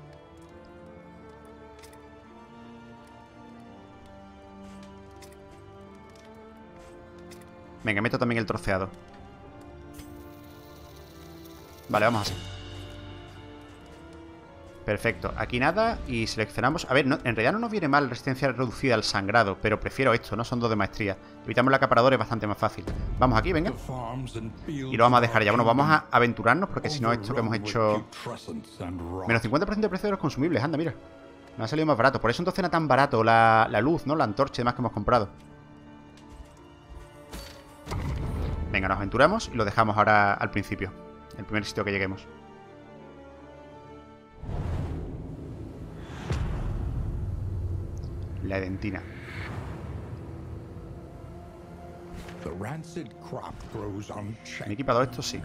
Venga, meto también el troceado. Vale, vamos así. Perfecto, aquí nada y seleccionamos... A ver, no, en realidad no nos viene mal resistencia reducida al sangrado, pero prefiero esto, ¿no? Son 2 de maestría. Evitamos el acaparador, es bastante más fácil. Vamos aquí, venga. Y lo vamos a dejar ya. Bueno, vamos a aventurarnos porque si no esto que hemos hecho... Menos 50% de precio de los consumibles, anda, mira. Me ha salido más barato. Por eso entonces era tan barato la luz, ¿no? La antorcha y demás que hemos comprado. Venga, nos aventuramos y lo dejamos ahora al principio. El primer sitio que lleguemos. La edentina. Me he equipado esto, sí.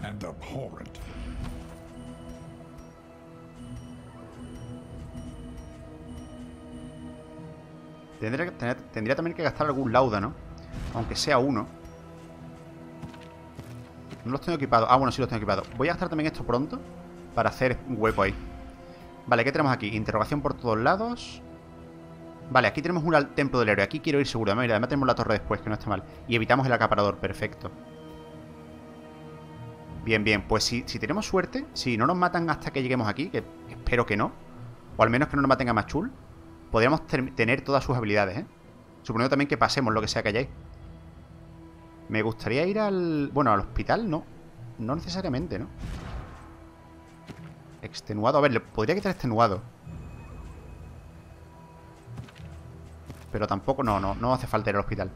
Tendría también que gastar algún lauda, ¿no? Aunque sea uno. No los tengo equipados. Ah, bueno, sí los tengo equipados. Voy a gastar también esto pronto para hacer un hueco ahí. Vale, ¿qué tenemos aquí? Interrogación por todos lados. Vale, aquí tenemos un templo del héroe. Aquí quiero ir seguro. Mira, además tenemos la torre después, que no está mal. Y evitamos el acaparador, perfecto. Bien, bien. Pues si tenemos suerte, si no nos matan hasta que lleguemos aquí, que espero que no, o al menos que no nos maten a Machul, podríamos tener todas sus habilidades, ¿eh? Suponiendo también que pasemos lo que sea que hayáis. Me gustaría ir al... Bueno, al hospital, no. No necesariamente, ¿no? Extenuado. A ver, le podría quitar extenuado. Pero tampoco... No hace falta ir al hospital.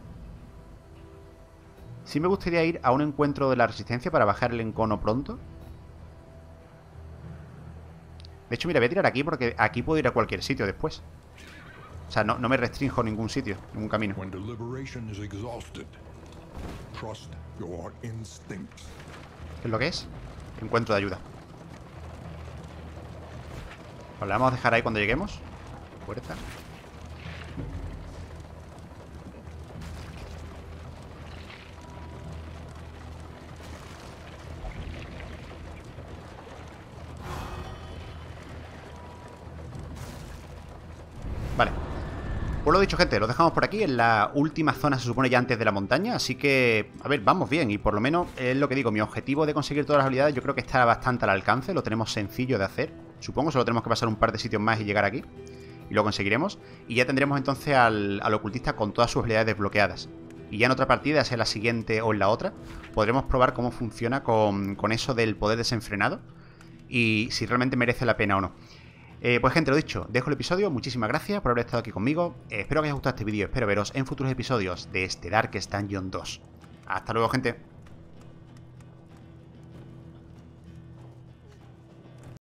Sí me gustaría ir a un encuentro de la resistencia para bajar el encono pronto. De hecho, mira, voy a tirar aquí porque aquí puedo ir a cualquier sitio después. O sea, no me restrinjo a ningún sitio, ningún camino. ¿Qué es lo que es? Encuentro de ayuda. Pues la vamos a dejar ahí cuando lleguemos. Puerta. Vale. Pues lo dicho, gente, lo dejamos por aquí. En la última zona se supone ya antes de la montaña. Así que, a ver, vamos bien. Y por lo menos es lo que digo, mi objetivo de conseguir todas las habilidades yo creo que está bastante al alcance. Lo tenemos sencillo de hacer. Supongo, solo tenemos que pasar un par de sitios más y llegar aquí. Y lo conseguiremos. Y ya tendremos entonces al ocultista con todas sus habilidades desbloqueadas. Y ya en otra partida, sea la siguiente o en la otra, podremos probar cómo funciona con eso del poder desenfrenado. Y si realmente merece la pena o no. Pues gente, lo dicho, dejo el episodio. Muchísimas gracias por haber estado aquí conmigo. Espero que os haya gustado este vídeo. Espero veros en futuros episodios de este Darkest Dungeon 2. Hasta luego, gente.